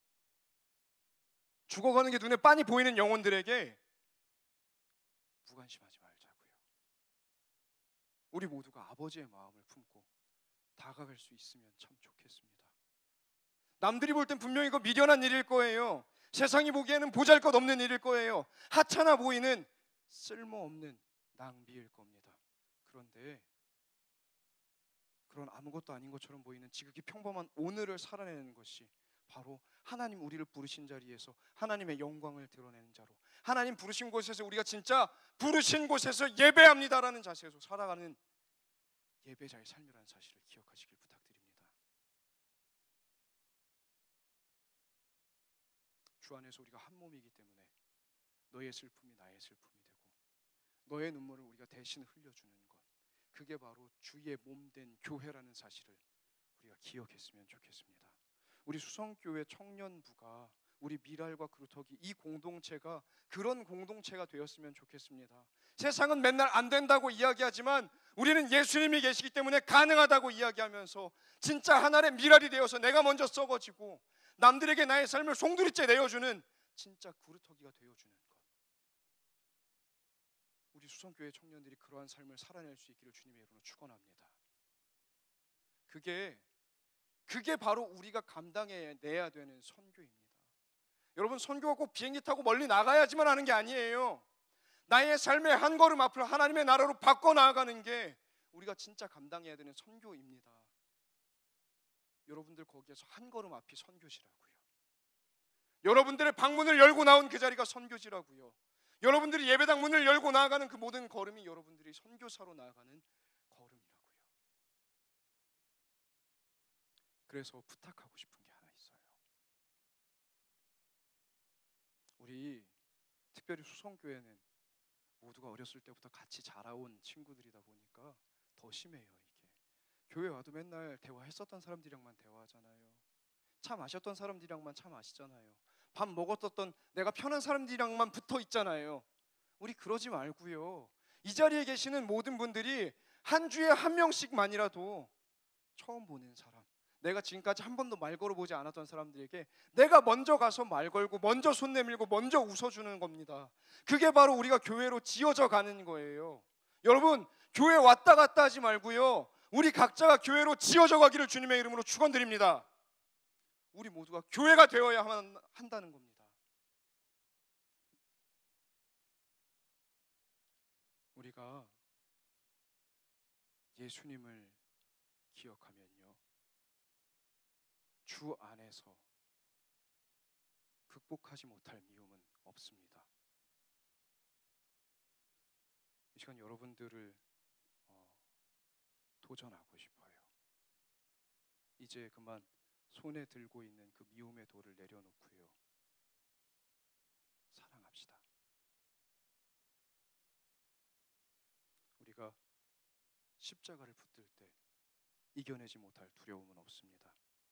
죽어가는 게 눈에 빤히 보이는 영혼들에게 무관심하지 말자고요. 우리 모두가 아버지의 마음을 품고 다가갈 수 있으면 참 좋겠습니다. 남들이 볼 땐 분명히 이거 미련한 일일 거예요. 세상이 보기에는 보잘것없는 일일 거예요. 하찮아 보이는 쓸모없는 낭비일 겁니다. 그런데 그런 아무것도 아닌 것처럼 보이는 지극히 평범한 오늘을 살아내는 것이 바로 하나님 우리를 부르신 자리에서 하나님의 영광을 드러내는 자로, 하나님 부르신 곳에서 우리가 진짜 부르신 곳에서 예배합니다라는 자세에서 살아가는 예배자의 삶이라는 사실을 기억하시길 부탁드립니다. 주 안에서 우리가 한 몸이기 때문에 너의 슬픔이 나의 슬픔이 되고 너의 눈물을 우리가 대신 흘려주는 것, 그게 바로 주의 몸된 교회라는 사실을 우리가 기억했으면 좋겠습니다. 우리 수성교회 청년부가, 우리 미랄과 그루터기 이 공동체가 그런 공동체가 되었으면 좋겠습니다. 세상은 맨날 안 된다고 이야기하지만 우리는 예수님이 계시기 때문에 가능하다고 이야기하면서 진짜 하나의 미랄이 되어서 내가 먼저 썩어지고 남들에게 나의 삶을 송두리째 내어주는 진짜 그루터기가 되어주는 것, 우리 수성교회 청년들이 그러한 삶을 살아낼 수 있기를 주님의 이름으로 축원합니다. 그게 그게 바로 우리가 감당해내야 되는 선교입니다. 여러분, 선교가 꼭 비행기 타고 멀리 나가야지만 하는 게 아니에요. 나의 삶의 한 걸음 앞을 하나님의 나라로 바꿔 나아가는 게 우리가 진짜 감당해야 되는 선교입니다. 여러분들 거기에서 한 걸음 앞이 선교지라고요. 여러분들의 방문을 열고 나온 그 자리가 선교지라고요. 여러분들이 예배당 문을 열고 나아가는 그 모든 걸음이 여러분들이 선교사로 나아가는 걸음이라고요. 그래서 부탁하고 싶은 게 하나 있어요. 우리 특별히 수성교회는 모두가 어렸을 때부터 같이 자라온 친구들이다 보니까 더 심해요. 이게 교회 와도 맨날 대화했었던 사람들이랑만 대화하잖아요. 차 마셨던 사람들이랑만 차 마시잖아요. 밥 먹었었던 내가 편한 사람들이랑만 붙어 있잖아요. 우리 그러지 말고요. 이 자리에 계시는 모든 분들이 한 주에 한 명씩만이라도 처음 보는 사람, 내가 지금까지 한 번도 말 걸어보지 않았던 사람들에게 내가 먼저 가서 말 걸고 먼저 손 내밀고 먼저 웃어주는 겁니다. 그게 바로 우리가 교회로 지어져 가는 거예요. 여러분, 교회 왔다 갔다 하지 말고요, 우리 각자가 교회로 지어져 가기를 주님의 이름으로 축원드립니다. 우리 모두가 교회가 되어야 한다는 겁니다. 우리가 예수님을 기억하면요, 주 안에서 극복하지 못할 미움은 없습니다. 이 시간 여러분들을 어, 도전하고 싶어요. 이제 그만 손에 들고 있는 그 미움의 돌을 내려놓고요, 사랑합시다. 우리가 십자가를 붙들 때 이겨내지 못할 두려움은 없습니다.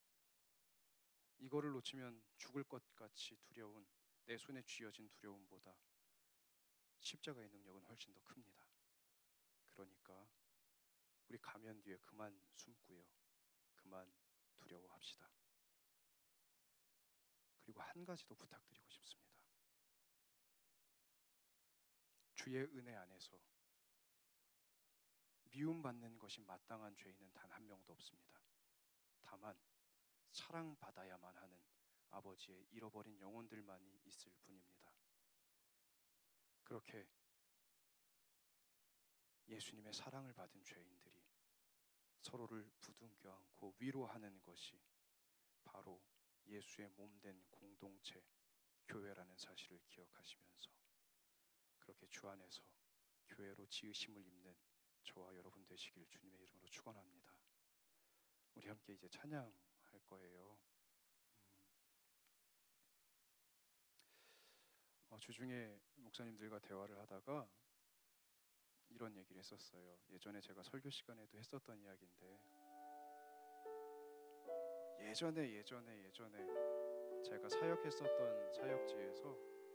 이거를 놓치면 죽을 것 같이 두려운 내 손에 쥐어진 두려움보다 십자가의 능력은 훨씬 더 큽니다. 그러니까 우리 가면 뒤에 그만 숨고요, 그만 두려워합시다. 그리고 한 가지 더 부탁드리고 싶습니다. 주의 은혜 안에서 미움받는 것이 마땅한 죄인은 단 한 명도 없습니다. 다만 사랑받아야만 하는 아버지의 잃어버린 영혼들만이 있을 뿐입니다. 그렇게 예수님의 사랑을 받은 죄인들이 서로를 부둥켜 안고 위로하는 것이 바로 예수의 몸된 공동체, 교회라는 사실을 기억하시면서 그렇게 주 안에서 교회로 지으심을 입는 저와 여러분 되시길 주님의 이름으로 축원합니다. 우리 함께 이제 찬양할 거예요. 음, 어, 주중에 목사님들과 대화를 하다가 이런 얘기를 했었어요. 예전에 제가 설교 시간에도 했었던 이야기인데, 예전에 예전에 예전에 제가 사역했었던 사역지에서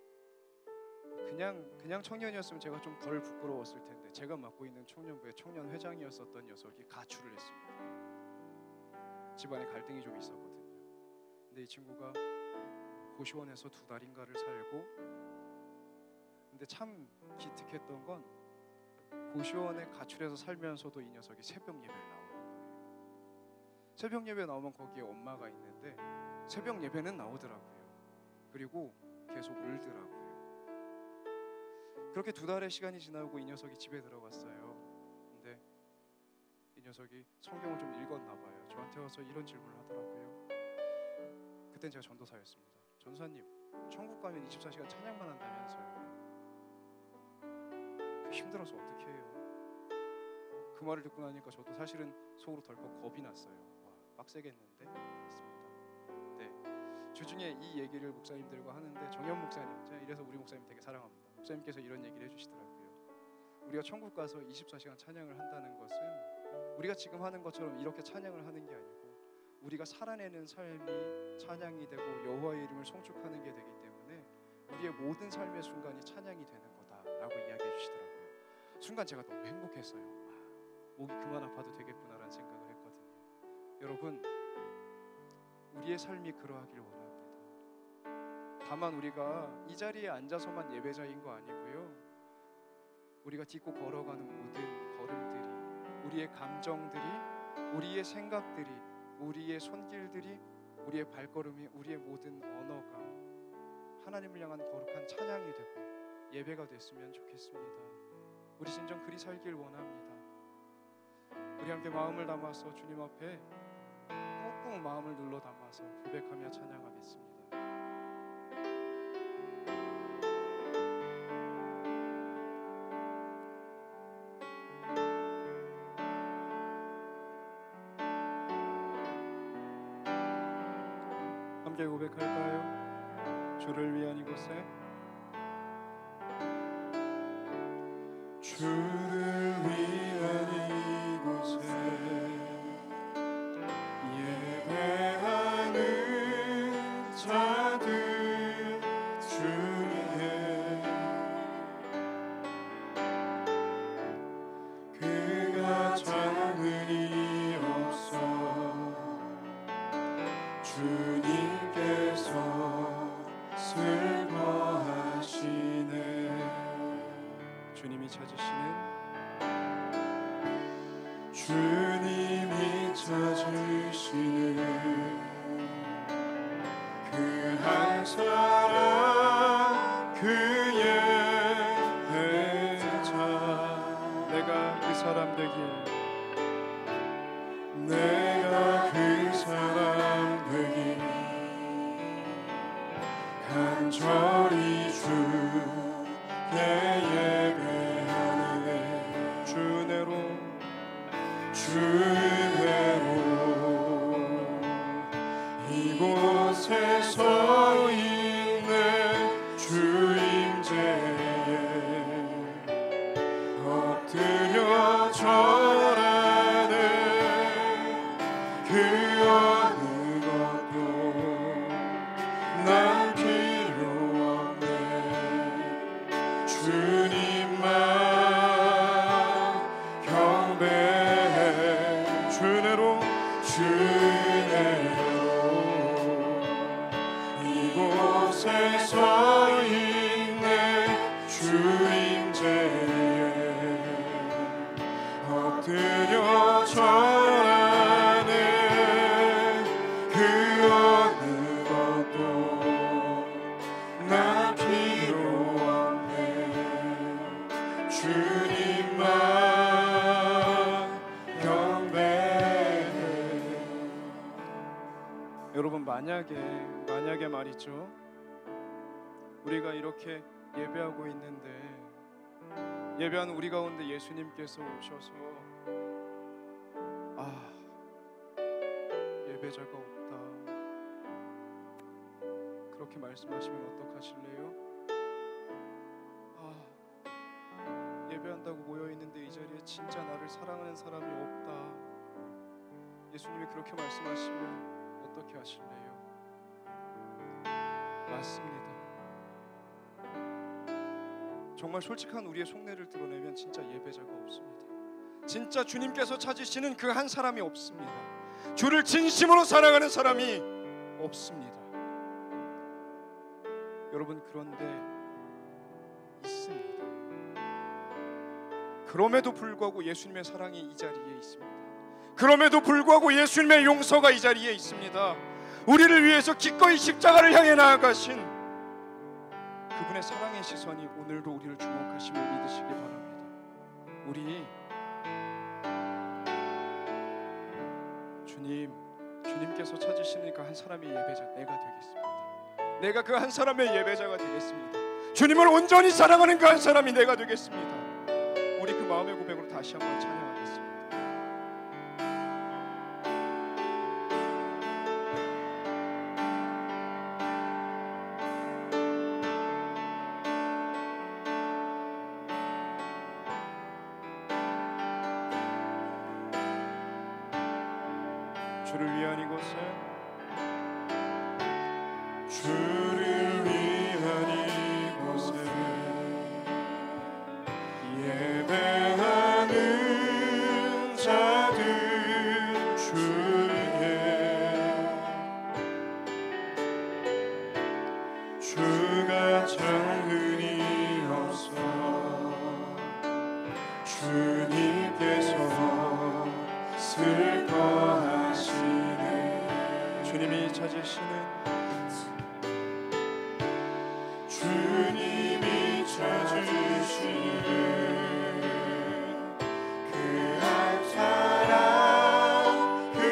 그냥 그냥 청년이었으면 제가 좀 덜 부끄러웠을 텐데, 제가 맡고 있는 청년부의 청년 회장이었었던 녀석이 가출을 했습니다. 집안에 갈등이 좀 있었거든요. 근데 이 친구가 고시원에서 두 달인가를 살고, 근데 참 기특했던 건 고시원에 가출해서 살면서도 이 녀석이 새벽 예배를 나오는 거예요. 새벽 예배 나오면 거기에 엄마가 있는데 새벽 예배는 나오더라고요. 그리고 계속 울더라고요. 그렇게 두 달의 시간이 지나고 이 녀석이 집에 들어갔어요. 근데 이 녀석이 성경을 좀 읽었나 봐요. 저한테 와서 이런 질문을 하더라고요. 그땐 제가 전도사였습니다. 전도사님, 천국 가면 이십사 시간 찬양만 한다면서요. 그 힘들어서 어떻게 해요? 그 말을 듣고 나니까 저도 사실은 속으로 덜컥 겁이 났어요. 와, 빡세겠는데? 했습니다. 네, 주중에 이 얘기를 목사님들과 하는데 정현 목사님, 제가 이래서 우리 목사님 되게 사랑합니다. 목사님께서 이런 얘기를 해주시더라고요. 우리가 천국 가서 이십사 시간 찬양을 한다는 것은 우리가 지금 하는 것처럼 이렇게 찬양을 하는 게 아니고 우리가 살아내는 삶이 찬양이 되고 여호와의 이름을 송축하는 게 되기 때문에 우리의 모든 삶의 순간이 찬양이 되는 거다라고 이야기해 주시더라고요. 순간 제가 너무 행복했어요. 아, 목이 그만 아파도 되겠구나라는 생각을 했거든요. 여러분, 우리의 삶이 그러하길 원합니다. 다만 우리가 이 자리에 앉아서만 예배자인 거 아니고요, 우리가 딛고 걸어가는 모든 걸음들이, 우리의 감정들이, 우리의 생각들이, 우리의 손길들이, 우리의 발걸음이, 우리의 모든 언어가 하나님을 향한 거룩한 찬양이 되고 예배가 됐으면 좋겠습니다. 우리 진정 그리 살길 원합니다. 우리 함께 마음을 담아서 주님 앞에 꾹꾹 마음을 눌러 담아서 고백하며 찬양하겠습니다. 함께 고백할까요? 주를 위한 이곳에, 주를 위한 이곳에 예배하는 자들 중에 그가 작으니 없어 주님께서 슬퍼하시네. 주님이 찾으시는 주님이 찾으시는 그 한 사람 그의 자, 내가 그 사람 되길, 내가 그 사람 되길 간절히 주께 예배하네. 주내로 주내로 이곳에 서 있는 주임제에 엎드려 절하네. 그 어느 것도 난 필요 없네. 주님만 경배해. 주내로 주내로 이곳에 서 있는 주임제에 엎드려 절하네. 그 어느 것도 나 필요 없네. 주님만 경배해. 여러분, 만약에 만약에 말이죠, 우리가 이렇게 예배하고 있는데 예배하는 우리 가운데 예수님께서 오셔서 아, 예배자가 없다, 그렇게 말씀하시면 어떡하실래요? 아, 예배한다고 모여있는데 이 자리에 진짜 나를 사랑하는 사람이 없다. 예수님이 그렇게 말씀하시면 어떻게 하실래요? 맞습니다. 정말 솔직한 우리의 속내를 드러내면 진짜 예배자가 없습니다. 진짜 주님께서 찾으시는 그 한 사람이 없습니다. 주를 진심으로 사랑하는 사람이 없습니다. 여러분, 그런데 있습니다. 그럼에도 불구하고 예수님의 사랑이 이 자리에 있습니다. 그럼에도 불구하고 예수님의 용서가 이 자리에 있습니다. 우리를 위해서 기꺼이 십자가를 향해 나아가신 그분의 사랑의 시선이 오늘도 우리를 주목하심을 믿으시기 바랍니다. 우리 주님, 주님께서 찾으시는 그 한 사람의 예배자 내가 되겠습니다. 내가 그 한 사람의 예배자가 되겠습니다. 주님을 온전히 사랑하는 그 한 사람이 내가 되겠습니다. 우리 그 마음의 고백으로 다시 한번 찬양하겠습니다. 주를 위한 이곳에 주를 위한 이곳에 예배하는 자들 주께 주가 장흥이 없어 주님께서 슬퍼하시네. 주님이 찾으시는 주님이 찾으시는 그 한 사람 그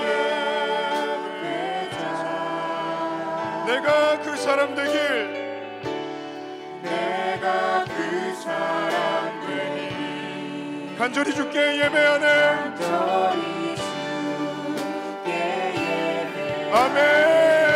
예배자 내가 그 사람 되길 내가 그 사람 되니 간절히 주께 예배하네. 간절히 주께 예배 아멘.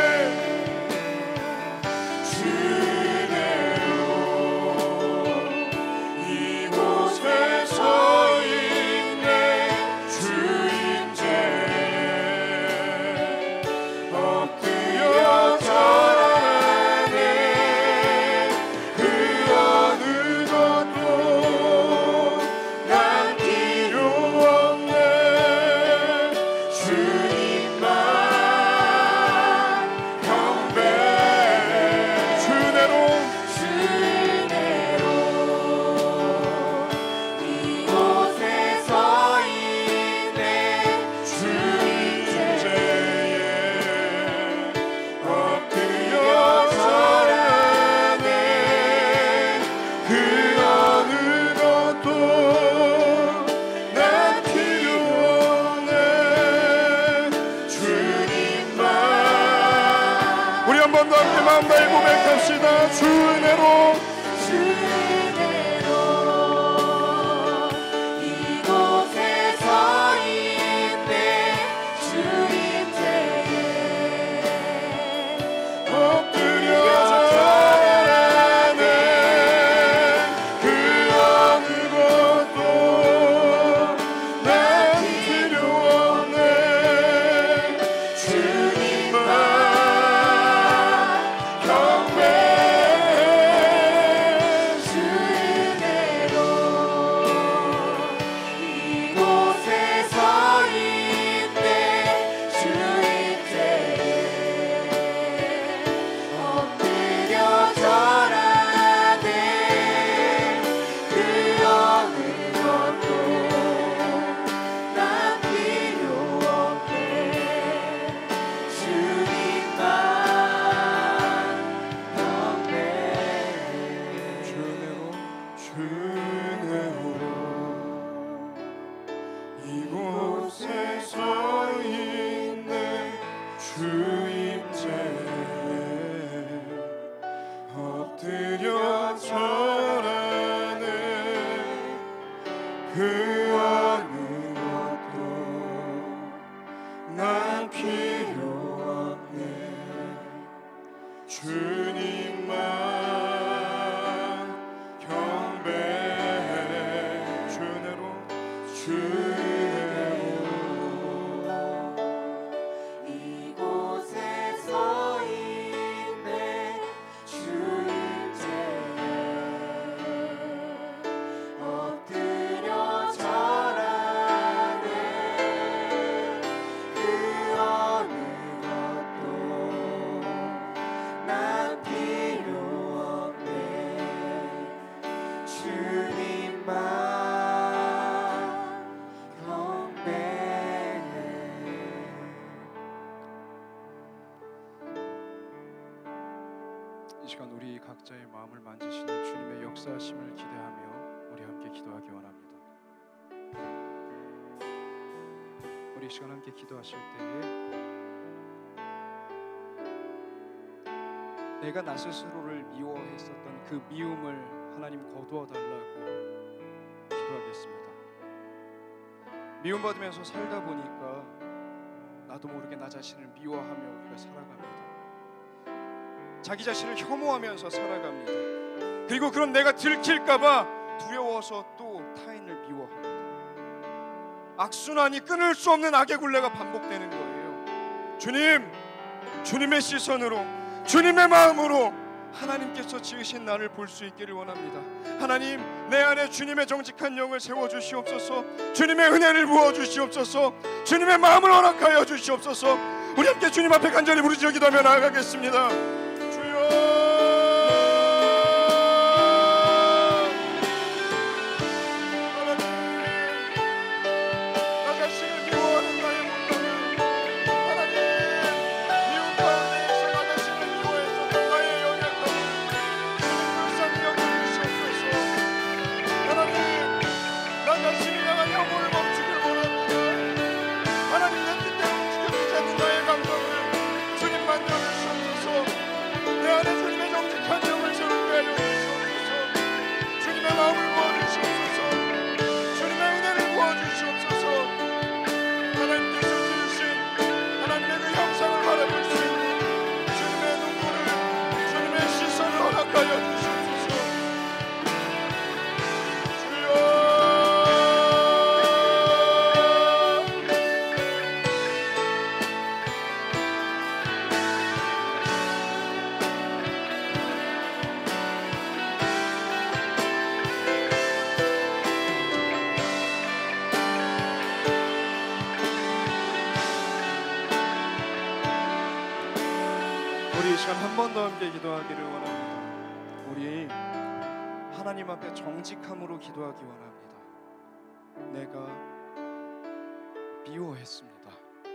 마음 다해 고백합시다. 주 은혜로 주 은혜로 이곳에 서 있네. 주 임재에 엎드려 절하네. 그 어느 것도 난 필요 없네. 주님만 이곳에 서 있네. 주 임재에 엎드려 절하네. 그 어느 것도 난 필요 없네. 주님만 경배해. 이 시간 우리 각자의 마음을 만지시는 주님의 역사하심을 기대하며 우리 함께 기도하기 원합니다. 우리 이 시간 함께 기도하실 때에 내가 나 스스로를 미워했었던 그 미움을 하나님 거두어 달라고 기도하겠습니다. 미움받으면서 살다 보니까 나도 모르게 나 자신을 미워하며 우리가 살아갑니다. 자기 자신을 혐오하면서 살아갑니다. 그리고 그런 내가 들킬까봐 두려워서 또 타인을 미워합니다. 악순환이 끊을 수 없는 악의 굴레가 반복되는 거예요. 주님, 주님의 시선으로, 주님의 마음으로 하나님께서 지으신 나를 볼 수 있기를 원합니다. 하나님, 내 안에 주님의 정직한 영을 세워주시옵소서. 주님의 은혜를 부어주시옵소서. 주님의 마음을 허락하여 주시옵소서. 우리 함께 주님 앞에 간절히 부르짖어 기도하며 나아가겠습니다. 주여, 한 번 더 함께 기도하기를 원합니다. 우리 하나님 앞에 정직함으로 기도하기 원합니다. 내가 미워했습니다.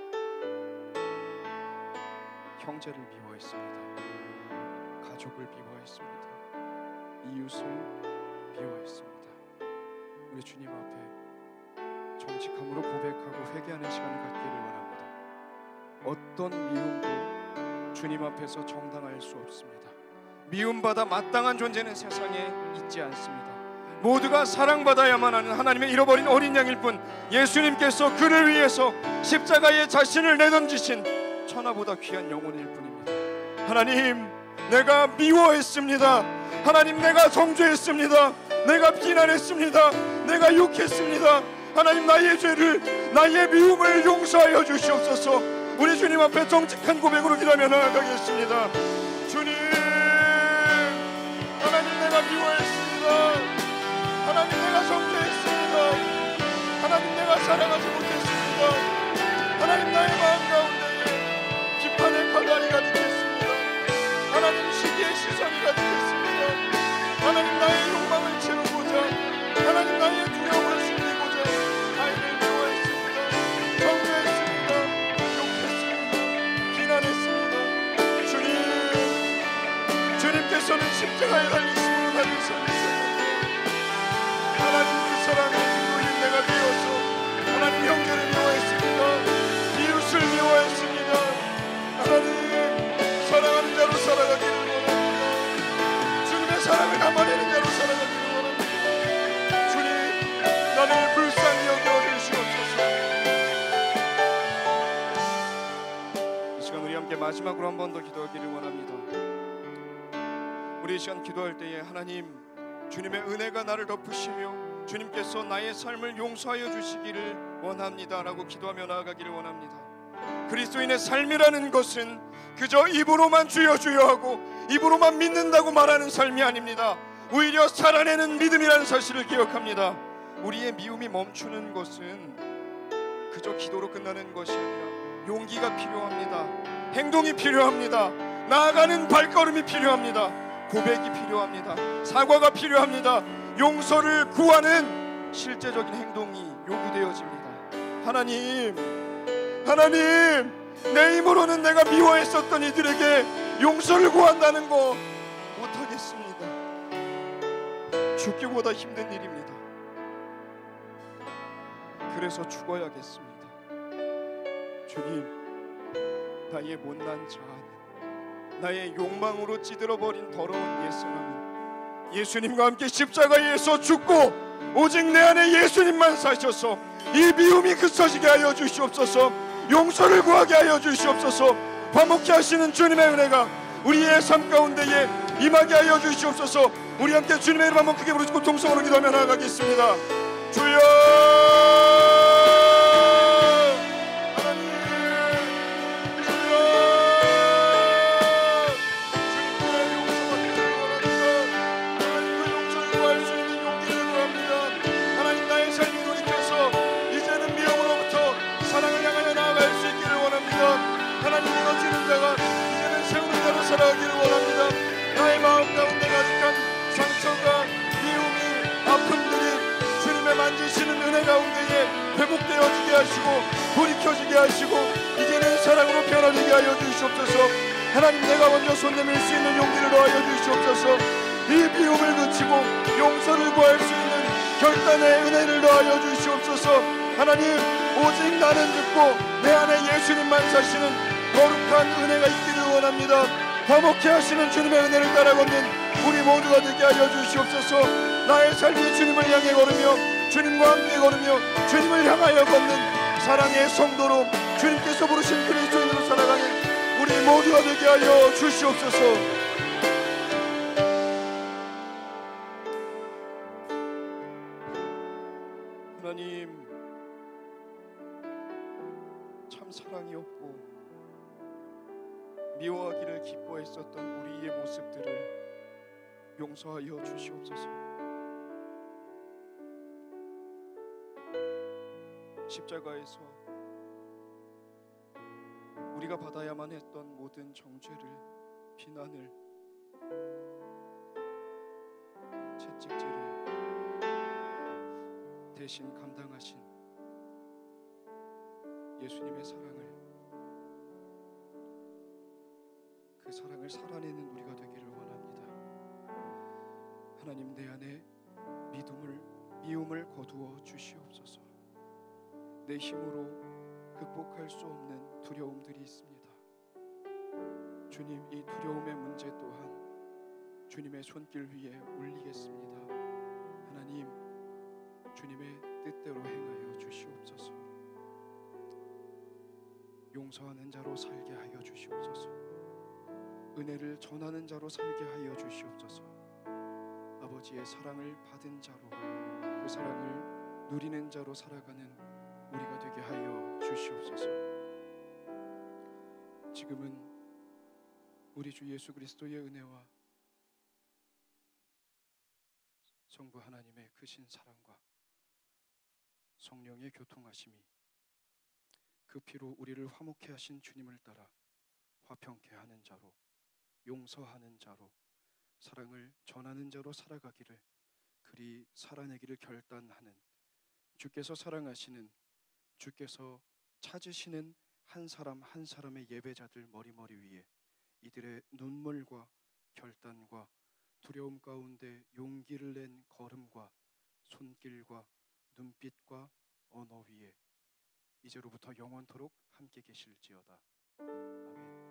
형제를 미워했습니다. 가족을 미워했습니다. 이웃을 미워했습니다. 우리 주님 앞에 정직함으로 고백하고 회개하는 시간을 갖기를 원합니다. 어떤 미움도 주님 앞에서 정당할 수 없습니다. 미움받아 마땅한 존재는 세상에 있지 않습니다. 모두가 사랑받아야만 하는 하나님의 잃어버린 어린 양일 뿐, 예수님께서 그를 위해서 십자가에 자신을 내던지신 천하보다 귀한 영혼일 뿐입니다. 하나님, 내가 미워했습니다. 하나님, 내가 정죄했습니다. 내가 비난했습니다. 내가 욕했습니다. 하나님, 나의 죄를, 나의 미움을 용서하여 주시옵소서. 우리 주님 앞에 정직한 고백으로 기도하며 나아가겠습니다. 주님, 하나님, 내가 미워했습니다. 하나님, 내가 정죄했습니다. 하나님, 내가 사랑하지 못했습니다. 하나님, 나의 마음 가운데에 비판의 칼날이 가득했습니다. 하나님, 시기의 시선이 가득했습니다. 하나님, 나의 욕망을 채우고자, 하나님, 나의 두려움을 숨기고자 아이를 미워했습니다. 정죄했습니다. 욕했습니다. 비난했습니다. 주님, 주님께서는 십자가에 달리심으로 나를 살리셨는데, 하나님, 그 사랑의 증거인 내가 되어서 하나님, 형제를 미워했습니다. 이웃을 미워했습니다. 하나님, 사랑하는 자로 살아가기를 원합니다. 주님의 사랑을 담아내는 자로 살아가기를 원합니다. 주님, 나를 불쌍히 여겨 주시옵소서. 이 시간 우리 함께 마지막으로 한 번 더 기도하기를 원합니다. 우리 이 시간 기도할 때에 하나님, 주님의 은혜가 나를 덮으시며 주님께서 나의 삶을 용서하여 주시기를 원합니다 라고 기도하며 나아가기를 원합니다. 그리스도인의 삶이라는 것은 그저 입으로만 주여 주여 하고 입으로만 믿는다고 말하는 삶이 아닙니다. 오히려 살아내는 믿음이라는 사실을 기억합니다. 우리의 미움이 멈추는 것은 그저 기도로 끝나는 것이 아니라 용기가 필요합니다. 행동이 필요합니다. 나아가는 발걸음이 필요합니다. 고백이 필요합니다. 사과가 필요합니다. 용서를 구하는 실제적인 행동이 요구되어집니다. 하나님, 하나님, 내 힘으로는 내가 미워했었던 이들에게 용서를 구한다는 거, 못하겠습니다. 죽기보다 힘든 일입니다. 그래서 죽어야겠습니다. 주님, 나의 못난 자아는, 나의 욕망으로 찌들어버린 더러운 옛사람은 예수님과 함께 십자가에서 죽고 오직 내 안에 예수님만 사셔서 이 미움이 그쳐지게 하여 주시옵소서. 용서를 구하게 하여 주시옵소서. 화목케 하시는 주님의 은혜가 우리의 삶 가운데에 임하게 하여 주시옵소서. 우리 함께 주님의 이름 한번 크게 부르시고 동성으로 기도하며 나아가겠습니다. 주여, 하나님, 주여, 주님의 용서가 되기를 원합니다. 하나님, 그 용서를 구할 수 있는 용기를 구합니다. 하나님, 나의 삶이 돌이켜서 이제는 미움으로부터 사랑을 향하여 나아갈 수 있기를 원합니다. 하나님, 무너지는 자가 이제는 세우는 자로 살아가기를 원합니다. 나의 마음 가운데 가득한 상처가, 미움이, 아픔들이 주님의 만지시는 은혜 가운데에 회복되어지게 하시고 돌이켜지게 하시고 이제는 사랑으로 변화되게 하여 주시옵소서. 하나님, 내가 먼저 손 내밀 수 있는 용기를 더하여 주시옵소서. 이 미움을 그치고 용서를 구할 수 있는 결단의 은혜를 더하여 주시옵소서. 하나님, 오직 나는 죽고 내 안에 예수님만 사시는 거룩한 은혜가 있기를 원합니다. 화목케 하시는 주님의 은혜를 따라 걷는 우리 모두가 되게 하여 주시옵소서. 나의 삶이 주님을 향해 걸으며 주님과 함께 걸으며 주님을 향하여 걷는 사랑의 성도로 주님께서 부르신 그리스도인으로 살아가는 우리 모두가 되게 하여 주시옵소서. 하나님, 참 사랑이 없고 미워하기를 기뻐했었던 우리의 모습들을 용서하여 주시옵소서. 십자가에서 우리가 받아야만 했던 모든 정죄를, 비난을, 채찍질을 대신 감당하신 예수님의 사랑을, 그 사랑을 살아내는 우리가 되기를 원합니다. 하나님, 내 안에 믿음을, 미움을 거두어 주시옵소서. 내 힘으로 극복할 수 없는 두려움들이 있습니다. 주님, 이 두려움의 문제 또한 주님의 손길 위에 올리겠습니다. 하나님, 주님의 뜻대로 행하여 주시옵소서. 용서하는 자로 살게 하여 주시옵소서. 은혜를 전하는 자로 살게 하여 주시옵소서. 아버지의 사랑을 받은 자로, 그 사랑을 누리는 자로 살아가는 우리가 되게 하여 주시옵소서. 지금은 우리 주 예수 그리스도의 은혜와 성부 하나님의 크신 사랑과 성령의 교통하심이, 그 피로 우리를 화목케 하신 주님을 따라 화평케 하는 자로, 용서하는 자로, 사랑을 전하는 자로 살아가기를, 그리 살아내기를 결단하는, 주께서 사랑하시는, 주께서 찾으시는 한 사람 한 사람의 예배자들 머리머리 위에 이들의 눈물과 결단과 두려움 가운데 용기를 낸 걸음과 손길과 눈빛과 언어 위에 이제로부터 영원토록 함께 계실지어다. 아멘.